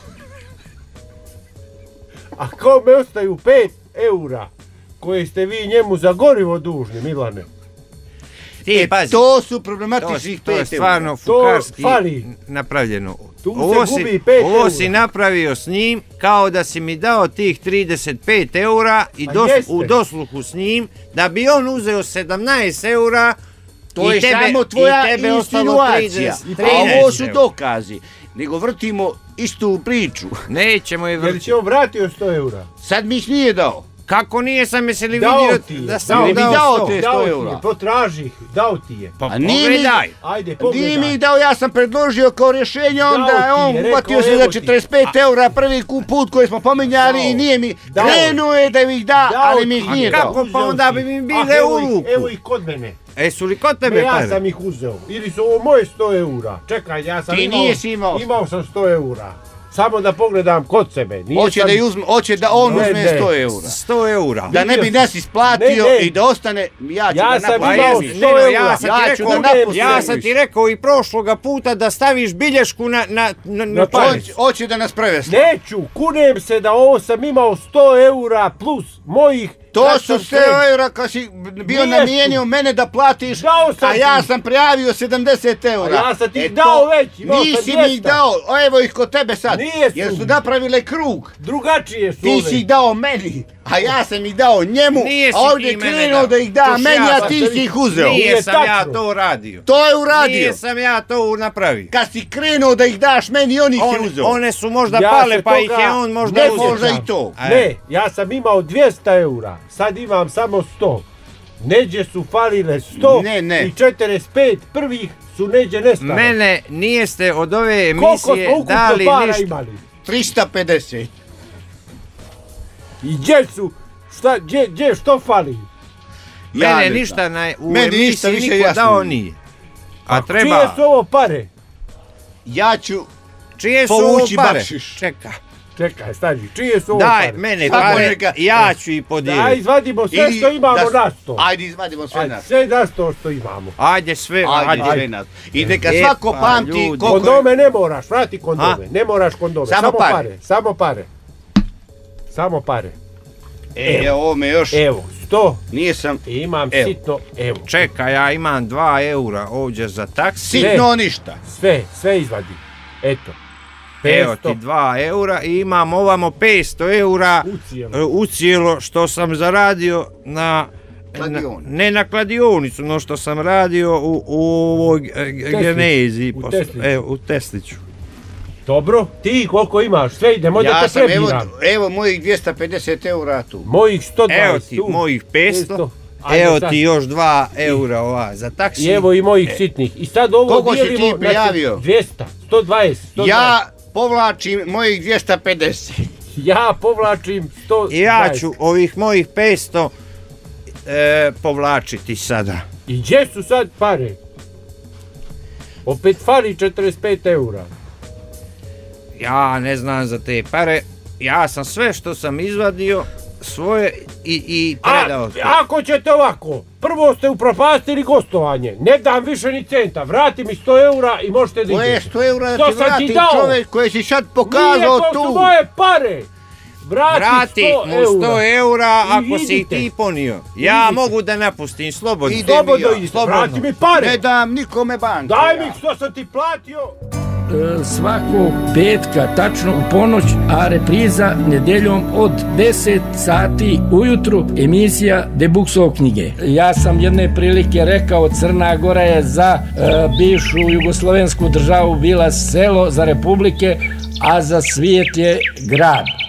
A kome ostaju 5 eura koje ste vi njemu za gorivo dužni, Milane? To su problematičnih 5 eura. To je stvarno fukarski napravljeno. Ovo si napravio s njim kao da si mi dao tih 35 eura i u dosluhu s njim da bi on uzeo 17 eura. To je samo tvoja insinuacija. A ovo su dokazi. Nego vrtimo istu priču. Nećemo je vrtiti. Jer će on vratio 100 eura. Sad mi ih nije dao. Kako nije, sam je se li vidio da sam mi dao te 100 eura? Potraži ih, dao ti je. Pa pogledaj. Ajde, pogledaj. Nije mi dao, ja sam predložio kao rješenje, onda je on uvatio se za 45 eura prvi put koji smo pominjali i nije mi krenuo je da mi ih da, ali mi ih nije dao. Kako pa onda bi mi bile u ruku? Evo ih kod mene. Su li kod tebe pare? Ja sam ih uzeo. Ili su ovo moje 100 eura. Čekaj, ja sam imao sam 100 eura. Samo da pogledam kod sebe. Hoće da on uzme 100 eura. 100 eura. Da ne bi nas isplatio i da ostane, ja ću da napustim. Ja sam ti rekao i prošloga puta da staviš bilješku na pare. Hoće da nas prevesti. Neću, kunem se da ovo sam imao 100 eura plus mojih. To su 100 eura kad si bio namijenio mene da platiš, a ja sam prijavio 70 eura. A ja sam ti dao već, nisi mi ih dao, evo ih kod tebe sad, jer su napravile krug. Drugačije su ove. Ti si ih dao meni, a ja sam ih dao njemu, a ovdje krenuo da ih da meni, a ti si ih uzeo. Nije sam ja to radio. To je uradio. Nije sam ja to napravio. Kad si krenuo da ih daš meni, on ih je uzeo. One su možda pale, pa ih je on možda uzeo. Ne, možda i to. Ne, ja sam imao 200 eura. Sad imam samo 100. Neđe su falile 100 i 45 prvih su neđe nestale. Mene nijeste od ove emisije dali ništa. Imali? 350. I gdje su? Što fali? Mene ništa u emisiji niko dao nije. A treba... Čije su ovo pare? Ja ću čije su ovo pare? Čekaj, stani, čije su ovo pare? Daj mene pare, ja ću i podijeliti. Ajde, izvadimo sve što imamo na 100. Ajde, izvadimo sve na 100. Sve na 100 što imamo. Ajde, sve na 100. I neka svako pamti... Kondome ne moraš, vrati kondome. Ne moraš kondome, samo pare. Ovo me još... Evo, 100. Nisam... Imam sitno, evo. Čekaj, ja imam 2 eura ovdje za taksi. Sitno ništa. Sve izvadi. Eto. Evo ti 2 eura i imam ovamo 500 eura ucijelo što sam zaradio na... Ne na kladionicu, no što sam radio u ovoj genezi. U Tesliću. Dobro, ti koliko imaš, sve idemo da te prebiram. Evo mojih 250 eura tu. Mojih 120 evo ti mojih 500. Evo ti još 2 eura za taksi. I evo i mojih sitnih. I sad ovo dijelimo... Koliko si ti prijavio? 200, 120. Ja povlačim mojih 250. Ja povlačim 120. I ja ću ovih mojih 500 povlačiti sada. I gdje su sad pare? Opet fali 45 eura. Ja ne znam za te pare. Ja sam sve što sam izvadio svoje i predao. Ako ćete ovako, prvo ste upropastili gostovanje, ne dam više ni centa, vrati mi 100 eura i možete da idete. Koje 100 eura da ti vratim čovjek koji si sad pokazao tu? Nije, to su moje pare! Vrati 100 eura ako si ih ti ponio. Ja mogu da napustim slobodno. Slobodno idite, vrati mi pare! Ne dam nikome banku. Daj mi što sam ti platio! Svakog petka, tačno u ponoć, a repriza nedjeljom od 10 sati ujutru, emisija Debuksov knjige. Ja sam jedne prilike rekao, Crna Gora je za bivšu jugoslovensku državu bila selo za republike, a za svijet je grad.